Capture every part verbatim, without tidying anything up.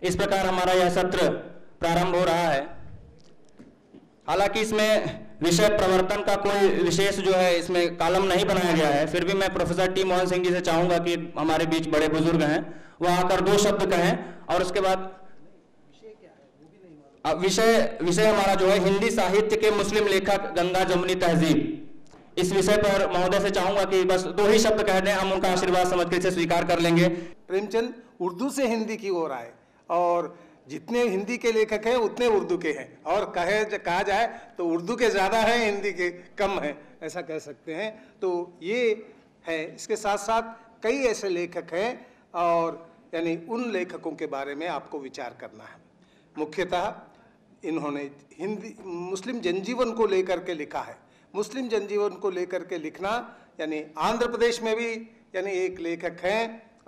इस प्रकार हमारा यह सत्र प्रारंभ हो रहा है। हालांकि इसमें विषय प्रवर्तन का कोई विशेष जो है इसमें कॉलम नहीं बनाया गया है, फिर भी मैं प्रोफेसर टी मोहन सिंह जी से चाहूंगा कि हमारे बीच बड़े बुजुर्ग हैं, वो आकर दो शब्द कहें और उसके बाद विषय विषय हमारा जो है हिंदी साहित्य के मुस्लिम लेखक गंगा जमुनी तहजीब। इस विषय पर महोदय से चाहूंगा कि बस दो ही शब्द कह दें, हम उनका आशीर्वाद समझ के इसे स्वीकार कर लेंगे। प्रेमचंद उर्दू से हिंदी की ओर आए और जितने हिंदी के लेखक हैं उतने उर्दू के हैं, और कहे कहा जाए तो उर्दू के ज़्यादा हैं, हिंदी के कम हैं, ऐसा कह सकते हैं। तो ये है। इसके साथ साथ कई ऐसे लेखक हैं और यानी उन लेखकों के बारे में आपको विचार करना है। मुख्यतः इन्होंने हिंदी मुस्लिम जनजीवन को लेकर के लिखा है। मुस्लिम जनजीवन को लेकर के लिखना यानी आंध्र प्रदेश में भी यानी एक लेखक हैं,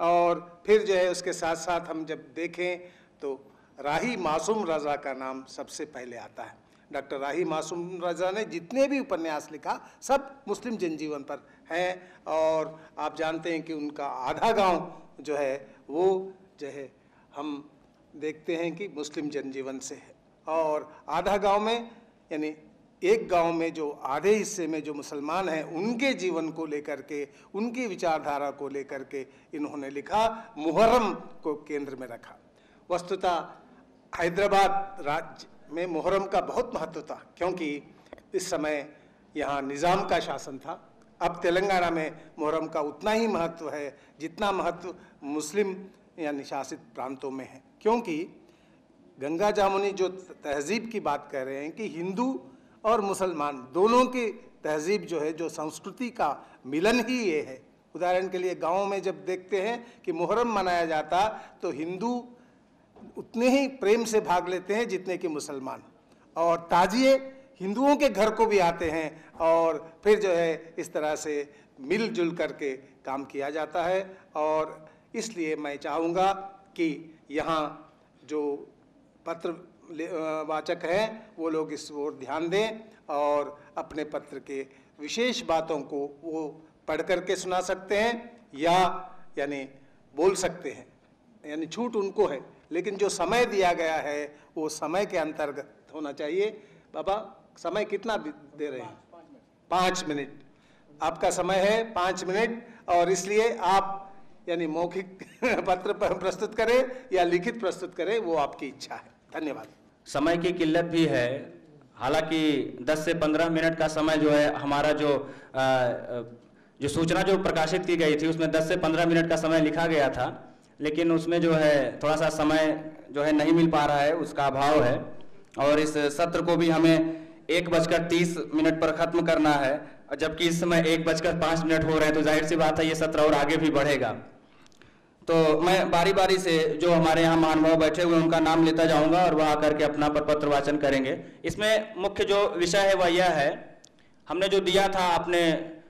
और फिर जो है उसके साथ साथ हम जब देखें तो राही मासूम रज़ा का नाम सबसे पहले आता है। डॉक्टर राही मासूम रज़ा ने जितने भी उपन्यास लिखा सब मुस्लिम जनजीवन पर हैं, और आप जानते हैं कि उनका आधा गांव जो है वो जो है हम देखते हैं कि मुस्लिम जनजीवन से है, और आधा गांव में यानी एक गांव में जो आधे हिस्से में जो मुसलमान हैं उनके जीवन को लेकर के, उनकी विचारधारा को लेकर के इन्होंने लिखा, मुहर्रम को केंद्र में रखा। वस्तुतः हैदराबाद राज्य में मुहर्रम का बहुत महत्व था, क्योंकि इस समय यहाँ निज़ाम का शासन था। अब तेलंगाना में मुहर्रम का उतना ही महत्व है जितना महत्व मुस्लिम यानी शासित प्रांतों में है, क्योंकि गंगा जामुनी जो तहजीब की बात कर रहे हैं कि हिंदू और मुसलमान दोनों की तहजीब जो है, जो संस्कृति का मिलन ही ये है। उदाहरण के लिए गाँव में जब देखते हैं कि मुहर्रम मनाया जाता तो हिंदू उतने ही प्रेम से भाग लेते हैं जितने कि मुसलमान, और ताजिए हिंदुओं के घर को भी आते हैं, और फिर जो है इस तरह से मिलजुल करके काम किया जाता है। और इसलिए मैं चाहूँगा कि यहाँ जो पत्र वाचक हैं वो लोग इस ओर ध्यान दें और अपने पत्र के विशेष बातों को वो पढ़ करके सुना सकते हैं या यानी बोल सकते हैं, यानी छूट उनको है, लेकिन जो समय दिया गया है वो समय के अंतर्गत होना चाहिए। बाबा समय कितना दे रहे हैं? पाँच मिनट आपका समय है, पाँच मिनट, और इसलिए आप यानी मौखिक पत्र प्रस्तुत करें या लिखित प्रस्तुत करें, वो आपकी इच्छा है। धन्यवाद। समय की किल्लत भी है, हालांकि दस से पंद्रह मिनट का समय जो है हमारा जो आ, जो सूचना जो प्रकाशित की गई थी उसमें दस से पंद्रह मिनट का समय लिखा गया था, लेकिन उसमें जो है थोड़ा सा समय जो है नहीं मिल पा रहा है, उसका अभाव है। और इस सत्र को भी हमें एक बजकर तीस मिनट पर ख़त्म करना है, जबकि इस समय एक बजकर पाँच मिनट हो रहे हैं, तो जाहिर सी बात है ये सत्र और आगे भी बढ़ेगा। तो मैं बारी बारी से जो हमारे यहाँ महानुभाव बैठे हुए उनका नाम लेता जाऊँगा और वह आकर के अपना प्रपत्र वाचन करेंगे। इसमें मुख्य जो विषय है वह यह है, हमने जो दिया था अपने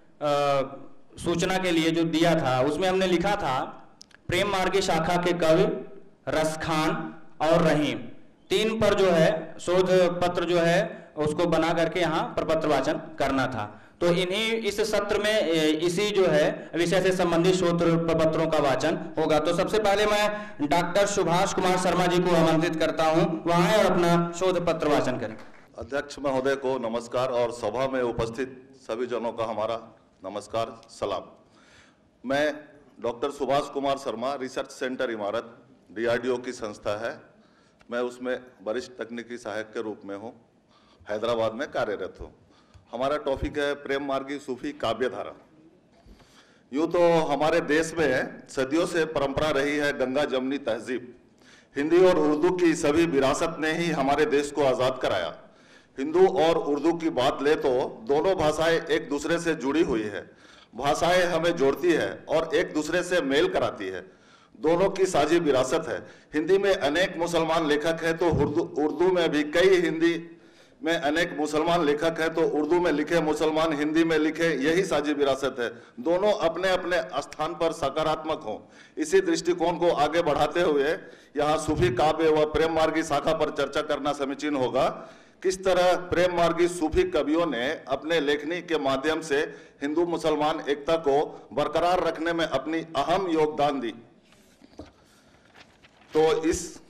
सूचना के लिए जो दिया था उसमें हमने लिखा था प्रेम मार्गी शाखा के कवि रसखान और रहीम, तीन पर जो है शोध पत्र जो है उसको बना करके यहाँ प्रपत्र वाचन करना था। तो इन्हीं इस सत्र में इसी जो है विषय से संबंधित शोध प्रपत्रों का वाचन होगा। तो सबसे पहले मैं डॉक्टर सुभाष कुमार शर्मा जी को आमंत्रित करता हूँ, वहाँ और अपना शोध पत्र वाचन करें। अध्यक्ष महोदय को नमस्कार और सभा में उपस्थित सभी जनों का हमारा नमस्कार सलाम। मैं doctor Subhash Kumar Sharma, research centre Imarat D R D O की संस्था है, मैं उसमें वरिष्ठ तकनीकी सहायक के रूप में हूँ, हैदराबाद में कार्यरत हूँ। हमारा टॉपिक है प्रेम मार्गी सूफी काव्य धारा। यूँ तो हमारे देश में सदियों से परंपरा रही है गंगा जमुनी तहजीब। हिंदी और उर्दू की सभी विरासत ने ही हमारे देश को आज़ाद कराया। हिंदू और उर्दू की बात ले तो दोनों भाषाएं एक दूसरे से जुड़ी हुई है, भाषाएं हमें जोड़ती है और एक दूसरे से मेल कराती है, दोनों की साझी विरासत है। हिंदी में अनेक मुसलमान लेखक हैं तो उर्दू उर्दू में भी कई हिंदी में अनेक मुसलमान लेखक हैं तो उर्दू में लिखे मुसलमान हिंदी में लिखे, यही साझी विरासत है। दोनों अपने अपने स्थान पर सकारात्मक हों, इसी दृष्टिकोण को आगे बढ़ाते हुए यहाँ सूफी काव्य व प्रेम मार्गी शाखा पर चर्चा करना समीचीन होगा। किस तरह प्रेम मार्गी सूफी कवियों ने अपने लेखनी के माध्यम से हिंदू मुसलमान एकता को बरकरार रखने में अपनी अहम योगदान दी। तो इस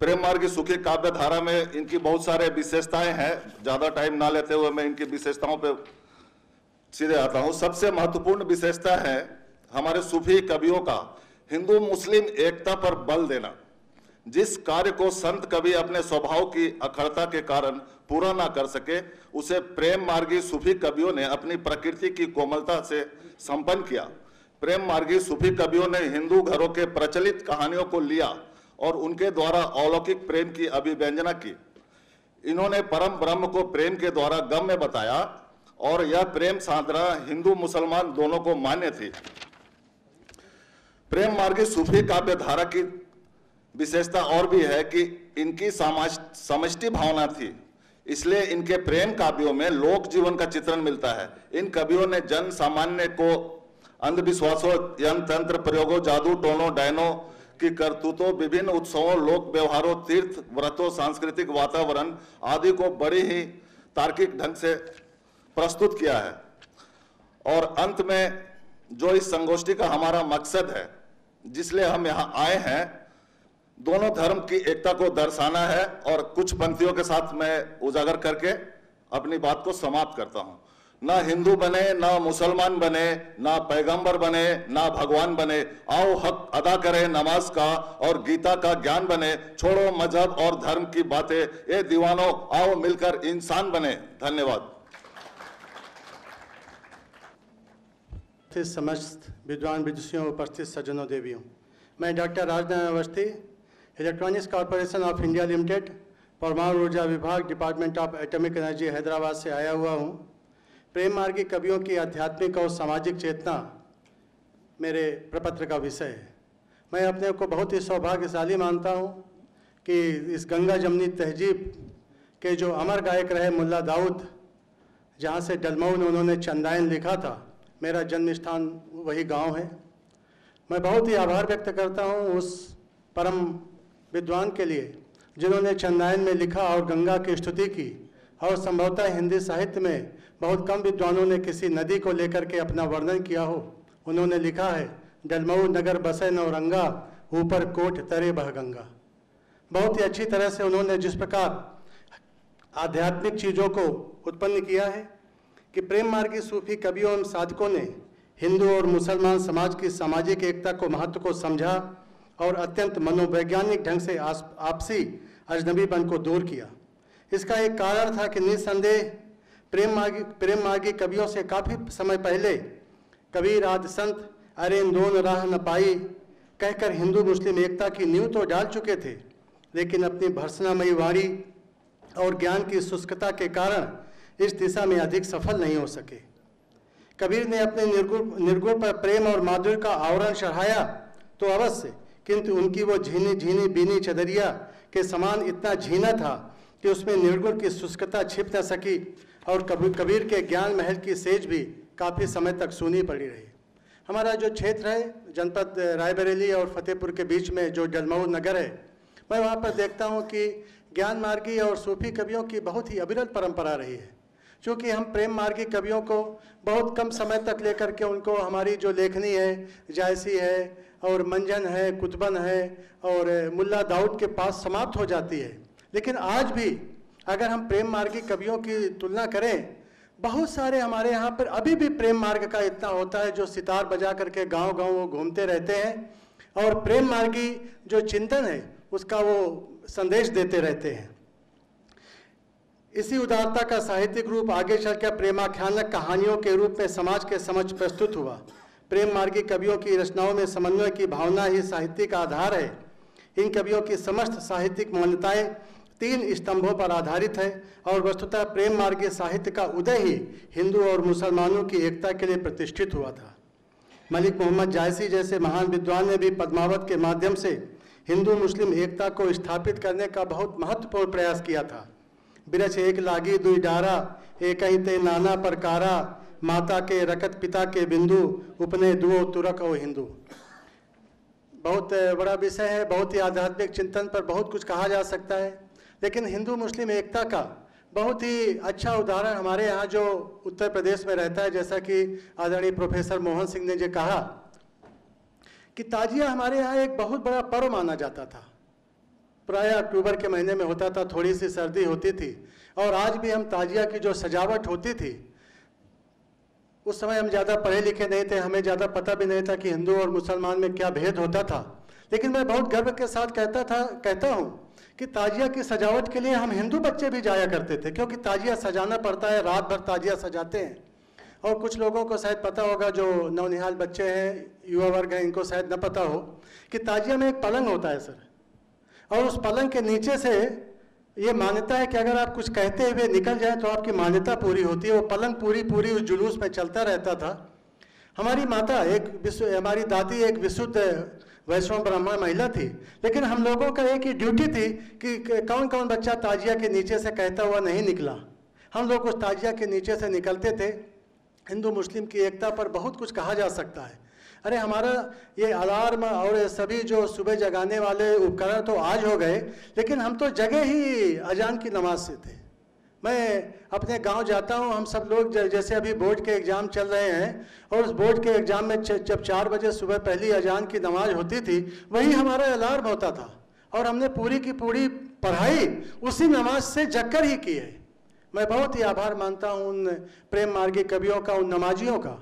प्रेम मार्गी सुखी काव्य धारा में इनकी बहुत सारे विशेषताएं हैं। ज्यादा टाइम ना लेते हुए मैं इनकी विशेषताओं पे सीधे आता हूं। सबसे महत्वपूर्ण विशेषता है हमारे सूफी कवियों का हिंदू मुस्लिम एकता पर बल देना। जिस कार्य को संत कवि अपने स्वभाव की अखड़ता के कारण पूरा ना कर सके, उसे प्रेम मार्गी सूफी कवियों ने अपनी प्रकृति की कोमलता से संपन्न किया। प्रेम मार्गी सूफी कवियों ने हिंदू घरों के प्रचलित कहानियों को लिया और उनके द्वारा अलौकिक प्रेम की अभिव्यंजना की। इन्होंने परम ब्रह्म को प्रेम के द्वारा गम्य बताया और यह प्रेम साधना हिंदू मुसलमान दोनों को मान्य थी। प्रेम मार्गी सूफी काव्य धारा की विशेषता और भी है कि इनकी समष्टि भावना थी, इसलिए इनके प्रेम काव्यों में लोक जीवन का चित्रण मिलता है। इन कवियों ने जन सामान्य को अंधविश्वासों, यंत्र तंत्र प्रयोगों, जादू टोनों डायनों की करतूतों, विभिन्न उत्सवों, लोक व्यवहारों, तीर्थ व्रतों, सांस्कृतिक वातावरण आदि को बड़ी ही तार्किक ढंग से प्रस्तुत किया है। और अंत में जो इस संगोष्ठी का हमारा मकसद है, जिसलिए हम यहाँ आए हैं, दोनों धर्म की एकता को दर्शाना है। और कुछ पंक्तियों के साथ मैं उजागर करके अपनी बात को समाप्त करता हूँ। ना हिंदू बने, ना मुसलमान बने, ना पैगंबर बने, ना भगवान बने, आओ हक अदा करें नमाज का और गीता का ज्ञान बने। छोड़ो मजहब और धर्म की बातें, ये दीवानों आओ मिलकर इंसान बने। धन्यवाद। समस्त विद्वान विदुषियों, उपस्थित सज्जनों, देवियों, मैं doctor Rajnarayan Awasthi, electronics corporation of India limited, परमाणु ऊर्जा विभाग, department of atomic energy, Hyderabad से आया हुआ हूँ। प्रेम मार्गी कवियों की आध्यात्मिक और सामाजिक चेतना मेरे प्रपत्र का विषय है। मैं अपने को बहुत ही सौभाग्यशाली मानता हूँ कि इस गंगा जमनी तहजीब के जो अमर गायक रहे मुल्ला दाऊद, जहाँ से डलमऊ में उन्होंने चंदायन लिखा था, मेरा जन्म स्थान वही गांव है। मैं बहुत ही आभार व्यक्त करता हूँ उस परम विद्वान के लिए जिन्होंने चंदायन में लिखा और गंगा की स्तुति की। और संभवतः हिंदी साहित्य में बहुत कम विद्वानों ने किसी नदी को लेकर के अपना वर्णन किया हो। उन्होंने लिखा है, डलमऊ नगर बसे नौरंगा, ऊपर कोट तरे बह गंगा। बहुत ही अच्छी तरह से उन्होंने जिस प्रकार आध्यात्मिक चीज़ों को उत्पन्न किया है कि प्रेम मार्गी सूफी कवियों एवं साधकों ने हिंदू और मुसलमान समाज की सामाजिक एकता को महत्व को समझा और अत्यंत मनोवैज्ञानिक ढंग से आपसी अजनबीपन को दूर किया। इसका एक कारण था कि निस्संदेह प्रेम मार्गी प्रेम मार्गी कवियों से काफ़ी समय पहले कबीर आदि संत अरे दोन राह न पाई कहकर हिंदू मुस्लिम एकता की नींव तो डाल चुके थे, लेकिन अपनी भर्सनामयी वाणी और ज्ञान की शुष्कता के कारण इस दिशा में अधिक सफल नहीं हो सके। कबीर ने अपने निर्गुण निर्गुण पर प्रेम और माधुर्य का आवरण चढ़ाया तो अवश्य, किंतु उनकी वो झीनी झीनी बीनी चदरिया के समान इतना झीना था कि उसमें निर्गुण की शुष्कता छिप न सकी और कबीर कबीर के ज्ञान महल की सेज भी काफ़ी समय तक सूनी पड़ी रही। हमारा जो क्षेत्र है जनपद रायबरेली और फतेहपुर के बीच में जो डलमऊ नगर है, मैं वहाँ पर देखता हूँ कि ज्ञान मार्गी और सूफी कवियों की बहुत ही अविरल परंपरा रही है। क्योंकि हम प्रेम मार्गी कवियों को बहुत कम समय तक लेकर के उनको हमारी जो लेखनी है, जायसी है और मंजन है, कुतबन है और मुल्ला दाऊद के पास समाप्त हो जाती है। लेकिन आज भी अगर हम प्रेम मार्गी कवियों की तुलना करें, बहुत सारे हमारे यहाँ पर अभी भी प्रेम मार्ग का इतना होता है जो सितार बजा करके गांव गांव वो घूमते रहते हैं और प्रेम मार्गी जो चिंतन है उसका वो संदेश देते रहते हैं। इसी उदारता का साहित्यिक रूप आगे चलकर प्रेमाख्यानक कहानियों के रूप में समाज के समक्ष प्रस्तुत हुआ। प्रेम मार्गी कवियों की रचनाओं में समन्वय की भावना ही साहित्य का आधार है। इन कवियों की समस्त साहित्यिक मान्यताएं तीन स्तंभों पर आधारित है और वस्तुतः प्रेम मार्गी साहित्य का उदय ही हिंदू और मुसलमानों की एकता के लिए प्रतिष्ठित हुआ था। मलिक मोहम्मद जायसी जैसे महान विद्वान ने भी पद्मावत के माध्यम से हिंदू मुस्लिम एकता को स्थापित करने का बहुत महत्वपूर्ण प्रयास किया था। बिरछ एक लागी दुई डारा, एक ही ते नाना परकारा, माता के रकत पिता के बिंदु, उपने दुओ तुरक ओ हिंदू। बहुत बड़ा विषय है, बहुत ही आध्यात्मिक चिंतन पर बहुत कुछ कहा जा सकता है, लेकिन हिंदू मुस्लिम एकता का बहुत ही अच्छा उदाहरण हमारे यहाँ जो उत्तर प्रदेश में रहता है, जैसा कि आदरणीय प्रोफेसर मोहन सिंह ने जो कहा कि ताजिया हमारे यहाँ एक बहुत बड़ा पर्व माना जाता था। प्राय अक्टूबर के महीने में होता था, थोड़ी सी सर्दी होती थी। और आज भी हम ताजिया की जो सजावट होती थी, उस समय हम ज़्यादा पढ़े लिखे नहीं थे, हमें ज़्यादा पता भी नहीं था कि हिंदू और मुसलमान में क्या भेद होता था। लेकिन मैं बहुत गर्व के साथ कहता था कहता हूँ कि ताजिया की सजावट के लिए हम हिंदू बच्चे भी जाया करते थे, क्योंकि ताजिया सजाना पड़ता है, रात भर ताजिया सजाते हैं। और कुछ लोगों को शायद पता होगा, जो नौनिहाल बच्चे हैं, युवा वर्ग हैं, इनको शायद न पता हो कि ताजिया में एक पलंग होता है सर, और उस पलंग के नीचे से ये मान्यता है कि अगर आप कुछ कहते हुए निकल जाए तो आपकी मान्यता पूरी होती है। वो पलंग पूरी पूरी उस जुलूस में चलता रहता था। हमारी माता एक विशुद्ध, हमारी दादी एक विशुद्ध वैष्णव ब्राह्मण महिला थी, लेकिन हम लोगों का एक ही ड्यूटी थी कि कौन कौन बच्चा ताजिया के नीचे से कहता हुआ नहीं निकला। हम लोग उस ताजिया के नीचे से निकलते थे। हिंदू मुस्लिम की एकता पर बहुत कुछ कहा जा सकता है। अरे हमारा ये अलार्म और ये सभी जो सुबह जगाने वाले उपकरण तो आज हो गए, लेकिन हम तो जगह ही अजान की नमाज से थे। मैं अपने गांव जाता हूं, हम सब लोग जैसे अभी बोर्ड के एग्ज़ाम चल रहे हैं, और उस बोर्ड के एग्ज़ाम में जब चार बजे सुबह पहली अजान की नमाज होती थी, वही हमारा अलार्म होता था, और हमने पूरी की पूरी पढ़ाई उसी नमाज से जगकर ही की है। मैं बहुत ही आभार मानता हूं उन प्रेम मार्गी कवियों का, उन नमाजियों का,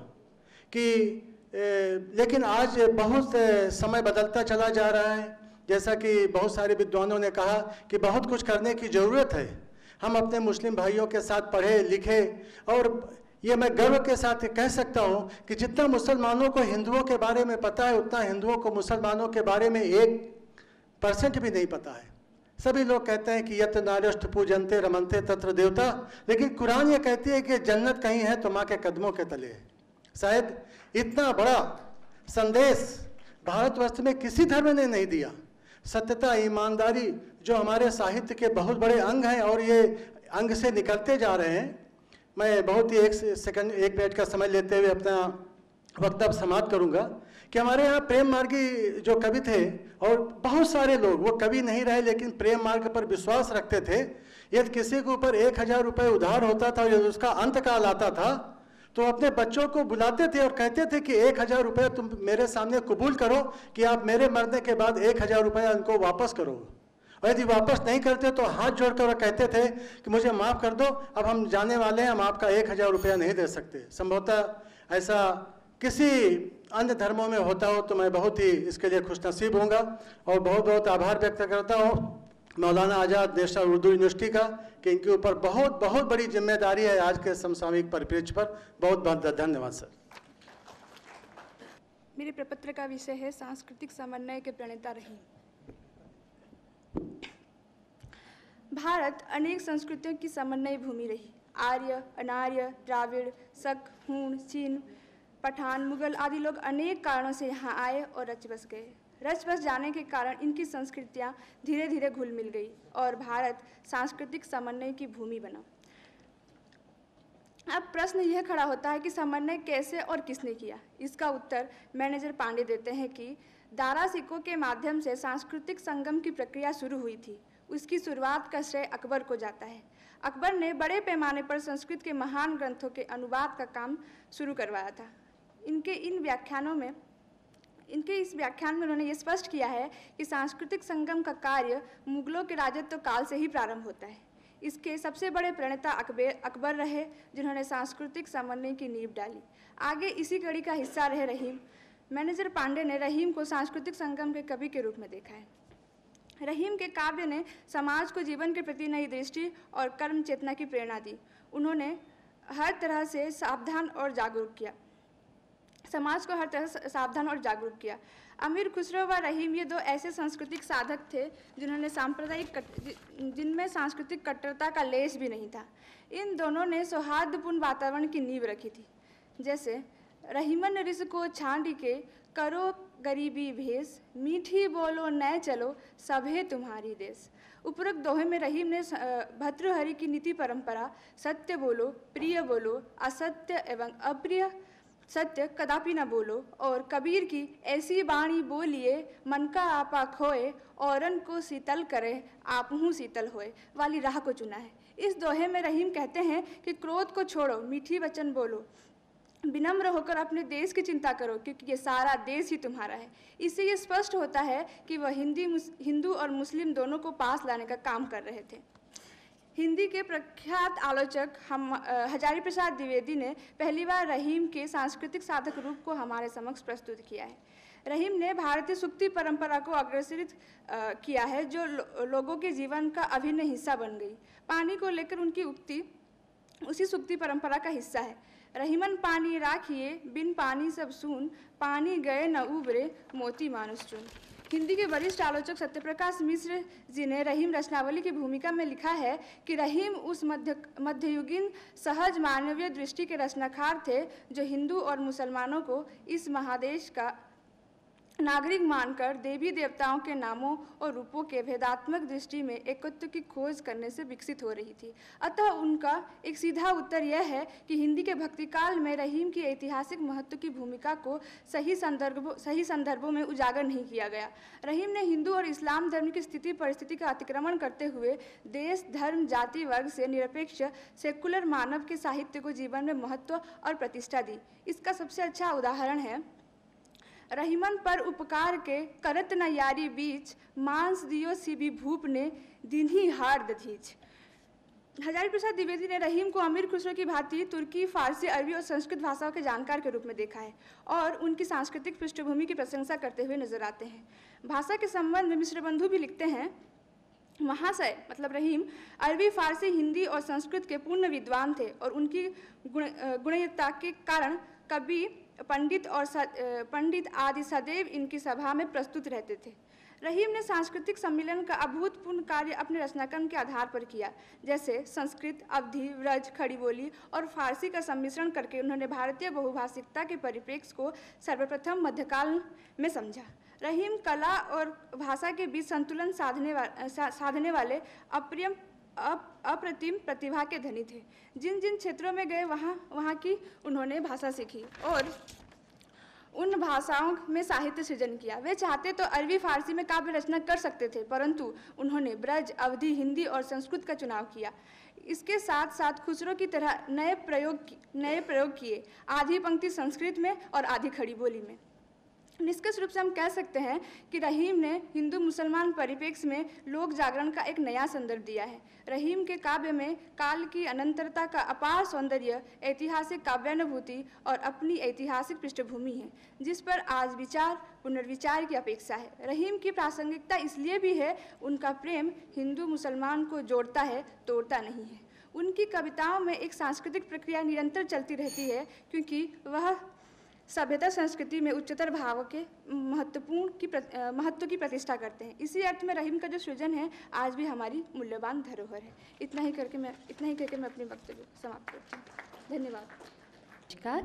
कि ए, लेकिन आज बहुत समय बदलता चला जा रहा है। जैसा कि बहुत सारे विद्वानों ने कहा कि बहुत कुछ करने की ज़रूरत है। हम अपने मुस्लिम भाइयों के साथ पढ़े लिखे, और ये मैं गर्व के साथ कह सकता हूँ कि जितना मुसलमानों को हिंदुओं के बारे में पता है, उतना हिंदुओं को मुसलमानों के बारे में एक परसेंट भी नहीं पता है। सभी लोग कहते हैं कि यत नारष्ट पूजनते रमनते तत्र देवता, लेकिन कुरान ये कहती है कि जन्नत कहीं है तो माँ के कदमों के तले है। शायद इतना बड़ा संदेश भारतवर्ष में किसी धर्म ने नहीं दिया। सत्यता, ईमानदारी जो हमारे साहित्य के बहुत बड़े अंग हैं, और ये अंग से निकलते जा रहे हैं। मैं बहुत ही एक सेकंड एक मिनट का समय लेते हुए अपना वक्तव्य समाप्त करूंगा कि हमारे यहाँ प्रेम मार्गी जो कवि थे, और बहुत सारे लोग, वो कवि नहीं रहे लेकिन प्रेम मार्ग पर विश्वास रखते थे। यदि किसी के ऊपर एक हजार रुपये उधार होता था, यदि उसका अंत काल आता था, तो अपने बच्चों को बुलाते थे और कहते थे कि एक हजार रुपये तुम मेरे सामने कबूल करो कि आप मेरे मरने के बाद एक हजार रुपये उनको वापस करो। और यदि वापस नहीं करते तो हाथ जोड़कर कहते थे कि मुझे माफ़ कर दो, अब हम जाने वाले हैं, हम आपका एक हजार रुपया नहीं दे सकते। संभवतः ऐसा किसी अन्य धर्मों में होता हो तो मैं बहुत ही इसके लिए खुशनसीब होऊंगा, और बहुत बहुत आभार व्यक्त करता हूँ मौलाना आज़ाद नेशनल उर्दू यूनिवर्सिटी का, कि इनके ऊपर बहुत बहुत बड़ी जिम्मेदारी है आज के समसामयिक परिप्रेक्ष्य पर। बहुत बहुत धन्यवाद सर। मेरे प्रपत्र का विषय है सांस्कृतिक समन्वय के प्रणेता रहीम। भारत अनेक संस्कृतियों की समन्वय भूमि रही। आर्य, अनार्य, द्राविड़, शक, हूण, चीन, पठान, मुगल आदि लोग अनेक कारणों से यहाँ आए और रच बस गए। रच बस जाने के कारण इनकी संस्कृतियाँ धीरे धीरे घुल मिल गई और भारत सांस्कृतिक समन्वय की भूमि बना। अब प्रश्न यह खड़ा होता है कि समन्वय कैसे और किसने किया। इसका उत्तर मैनेजर पांडे देते हैं कि दारा सिक्कों के माध्यम से सांस्कृतिक संगम की प्रक्रिया शुरू हुई थी। उसकी शुरुआत का श्रेय अकबर को जाता है। अकबर ने बड़े पैमाने पर संस्कृत के महान ग्रंथों के अनुवाद का काम शुरू करवाया था। इनके इन व्याख्यानों में इनके इस व्याख्यान में उन्होंने ये स्पष्ट किया है कि सांस्कृतिक संगम का कार्य मुगलों के राजत्व काल से ही प्रारंभ होता है। इसके सबसे बड़े प्रणेता अकबर अकबर रहे, जिन्होंने सांस्कृतिक समन्वय की नींव डाली। आगे इसी कड़ी का हिस्सा रहे रहीम। मैनेजर पांडे ने रहीम को सांस्कृतिक संगम के कवि के रूप में देखा है। रहीम के काव्य ने समाज को जीवन के प्रति नई दृष्टि और कर्म चेतना की प्रेरणा दी। उन्होंने हर तरह से सावधान और जागरूक किया समाज को हर तरह से सावधान और जागरूक किया। अमीर खुसरो व रहीम ये दो ऐसे सांस्कृतिक साधक थे जिन्होंने सांप्रदायिक जिनमें सांस्कृतिक कट्टरता का लेश भी नहीं था। इन दोनों ने सौहार्दपूर्ण वातावरण की नींव रखी थी। जैसे रहीमन रिस को छांडी के करो गरीबी भेष, मीठी बोलो नए चलो सभे तुम्हारी देश। उपरोक्त दोहे में रहीम ने भर्तृहरि की नीति परंपरा सत्य बोलो, प्रिय बोलो, असत्य एवं अप्रिय सत्य कदापि न बोलो और कबीर की ऐसी बाणी बोलिए मन का आपा खोए औरन को शीतल करे आपहू शीतल होए वाली राह को चुना है। इस दोहे में रहीम कहते हैं कि क्रोध को छोड़ो, मीठी वचन बोलो, विनम्र होकर अपने देश की चिंता करो, क्योंकि ये सारा देश ही तुम्हारा है। इससे ये स्पष्ट होता है कि वह हिंदी हिंदू और मुस्लिम दोनों को पास लाने का काम कर रहे थे। हिंदी के प्रख्यात आलोचक हम हजारी प्रसाद द्विवेदी ने पहली बार रहीम के सांस्कृतिक साधक रूप को हमारे समक्ष प्रस्तुत किया है। रहीम ने भारतीय सूक्ति परंपरा को अग्रसरित किया है, जो लो, लोगों के जीवन का अभिन्न हिस्सा बन गई। पानी को लेकर उनकी उक्ति उसी सूक्ति परंपरा का हिस्सा है। रहीमन पानी राखिए, बिन पानी सब सून, पानी गए न उबरे, मोती मानुष चुन। हिंदी के वरिष्ठ आलोचक सत्यप्रकाश मिश्र जी ने रहीम रचनावली की भूमिका में लिखा है कि रहीम उस मध्य मध्ययुगीन सहज मानवीय दृष्टि के रचनाकार थे, जो हिंदू और मुसलमानों को इस महादेश का नागरिक मानकर देवी देवताओं के नामों और रूपों के भेदात्मक दृष्टि में एकत्व की खोज करने से विकसित हो रही थी। अतः उनका एक सीधा उत्तर यह है कि हिंदी के भक्ति काल में रहीम की ऐतिहासिक महत्व की भूमिका को सही संदर्भों सही संदर्भों में उजागर नहीं किया गया। रहीम ने हिंदू और इस्लाम धर्म की स्थिति परिस्थिति का अतिक्रमण करते हुए देश, धर्म, जाति, वर्ग से निरपेक्ष सेकुलर मानव के साहित्य को जीवन में महत्व और प्रतिष्ठा दी। इसका सबसे अच्छा उदाहरण है रहीमन पर उपकार के करत न यारी बीच, मांस दियो सी भी भूप ने दिन ही हार दधीच। हजारी प्रसाद द्विवेदी ने रहीम को अमीर खुसरो की भांति तुर्की, फारसी, अरबी और संस्कृत भाषाओं के जानकार के रूप में देखा है और उनकी सांस्कृतिक पृष्ठभूमि की प्रशंसा करते हुए नजर आते हैं। भाषा के संबंध में मिश्र बंधु भी लिखते हैं, महाशय मतलब रहीम अरबी, फारसी, हिंदी और संस्कृत के पूर्ण विद्वान थे और उनकी गुण गुणवत्ता के कारण कवि, पंडित और पंडित आदि सदैव इनकी सभा में प्रस्तुत रहते थे। रहीम ने सांस्कृतिक सम्मेलन का अभूतपूर्व कार्य अपने रचनाक्रम के आधार पर किया। जैसे संस्कृत, अवधी, व्रज, खड़ी बोली और फारसी का सम्मिश्रण करके उन्होंने भारतीय बहुभाषिकता के परिप्रेक्ष्य को सर्वप्रथम मध्यकाल में समझा। रहीम कला और भाषा के बीच संतुलन साधने वा, सा, साधने वाले अप्रियम अप्रतिम प्रतिभा के धनी थे। जिन जिन क्षेत्रों में गए वहाँ वहाँ की उन्होंने भाषा सीखी और उन भाषाओं में साहित्य सृजन किया। वे चाहते तो अरबी, फारसी में काव्य रचना कर सकते थे, परंतु उन्होंने ब्रज, अवधी, हिंदी और संस्कृत का चुनाव किया। इसके साथ साथ खुसरो की तरह नए प्रयोग नए प्रयोग किए, आधी पंक्ति संस्कृत में और आधी खड़ी बोली में। निष्कर्ष रूप से हम कह सकते हैं कि रहीम ने हिंदू मुसलमान परिप्रेक्ष्य में लोक जागरण का एक नया संदर्भ दिया है। रहीम के काव्य में काल की अनंतरता का अपार सौंदर्य, ऐतिहासिक काव्यानुभूति और अपनी ऐतिहासिक पृष्ठभूमि है, जिस पर आज विचार पुनर्विचार की अपेक्षा है। रहीम की प्रासंगिकता इसलिए भी है, उनका प्रेम हिंदू मुसलमान को जोड़ता है, तोड़ता नहीं है। उनकी कविताओं में एक सांस्कृतिक प्रक्रिया निरंतर चलती रहती है, क्योंकि वह सभ्यता संस्कृति में उच्चतर भाव के महत्वपूर्ण की महत्व की प्रतिष्ठा करते हैं। इसी अर्थ में रहीम का जो सृजन है आज भी हमारी मूल्यवान धरोहर है। इतना ही करके मैं इतना ही करके मैं अपनी वक्तव्य समाप्त करती हूँ। धन्यवाद। नमस्कार।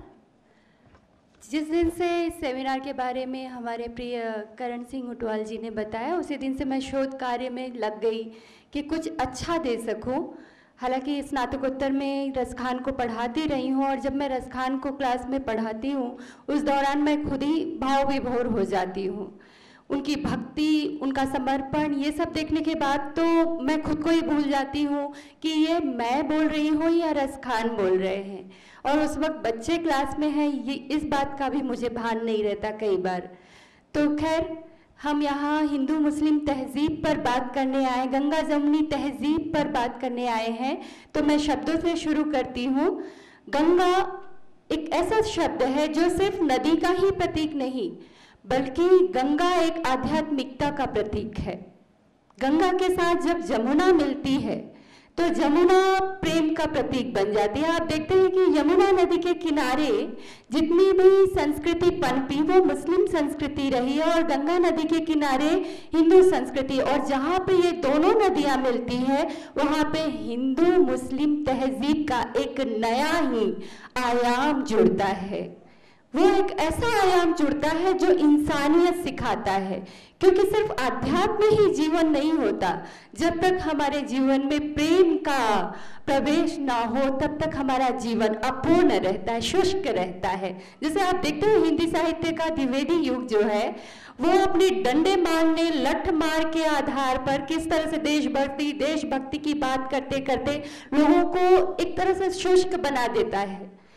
जिस दिन से इस सेमिनार के बारे में हमारे प्रिय करण सिंह उटवाल जी ने बताया, उसी दिन से मैं शोध कार्य में लग गई कि कुछ अच्छा दे सकूं। हालांकि स्नातकोत्तर में रसखान को पढ़ाती रही हूँ और जब मैं रसखान को क्लास में पढ़ाती हूँ उस दौरान मैं खुद ही भाव विभोर हो जाती हूँ। उनकी भक्ति, उनका समर्पण, ये सब देखने के बाद तो मैं खुद को ही भूल जाती हूँ कि ये मैं बोल रही हूँ या रसखान बोल रहे हैं। और उस वक्त बच्चे क्लास में हैं, ये इस बात का भी मुझे भान नहीं रहता कई बार। तो खैर, हम यहाँ हिंदू मुस्लिम तहजीब पर बात करने आए, गंगा जमुनी तहजीब पर बात करने आए हैं, तो मैं शब्दों से शुरू करती हूँ। गंगा एक ऐसा शब्द है जो सिर्फ नदी का ही प्रतीक नहीं, बल्कि गंगा एक आध्यात्मिकता का प्रतीक है। गंगा के साथ जब जमुना मिलती है तो जमुना प्रेम का प्रतीक बन जाती है। आप देखते हैं कि यमुना नदी के किनारे जितनी भी संस्कृति पनपी वो मुस्लिम संस्कृति रही है और गंगा नदी के किनारे हिंदू संस्कृति, और जहाँ पे ये दोनों नदियाँ मिलती हैं वहाँ पे हिंदू मुस्लिम तहजीब का एक नया ही आयाम जुड़ता है। वो एक ऐसा आयाम जुड़ता है जो इंसानियत सिखाता है, क्योंकि सिर्फ आध्यात्म ही जीवन नहीं होता। जब तक हमारे जीवन में प्रेम का प्रवेश ना हो तब तक हमारा जीवन अपूर्ण रहता है, शुष्क रहता है। जैसे आप देखते हैं हिंदी साहित्य का द्विवेदी युग जो है वो अपनी डंडे मारने, लठ मार के आधार पर किस तरह से देशभक्ति देशभक्ति की बात करते करते लोगों को एक तरह से शुष्क बना देता है।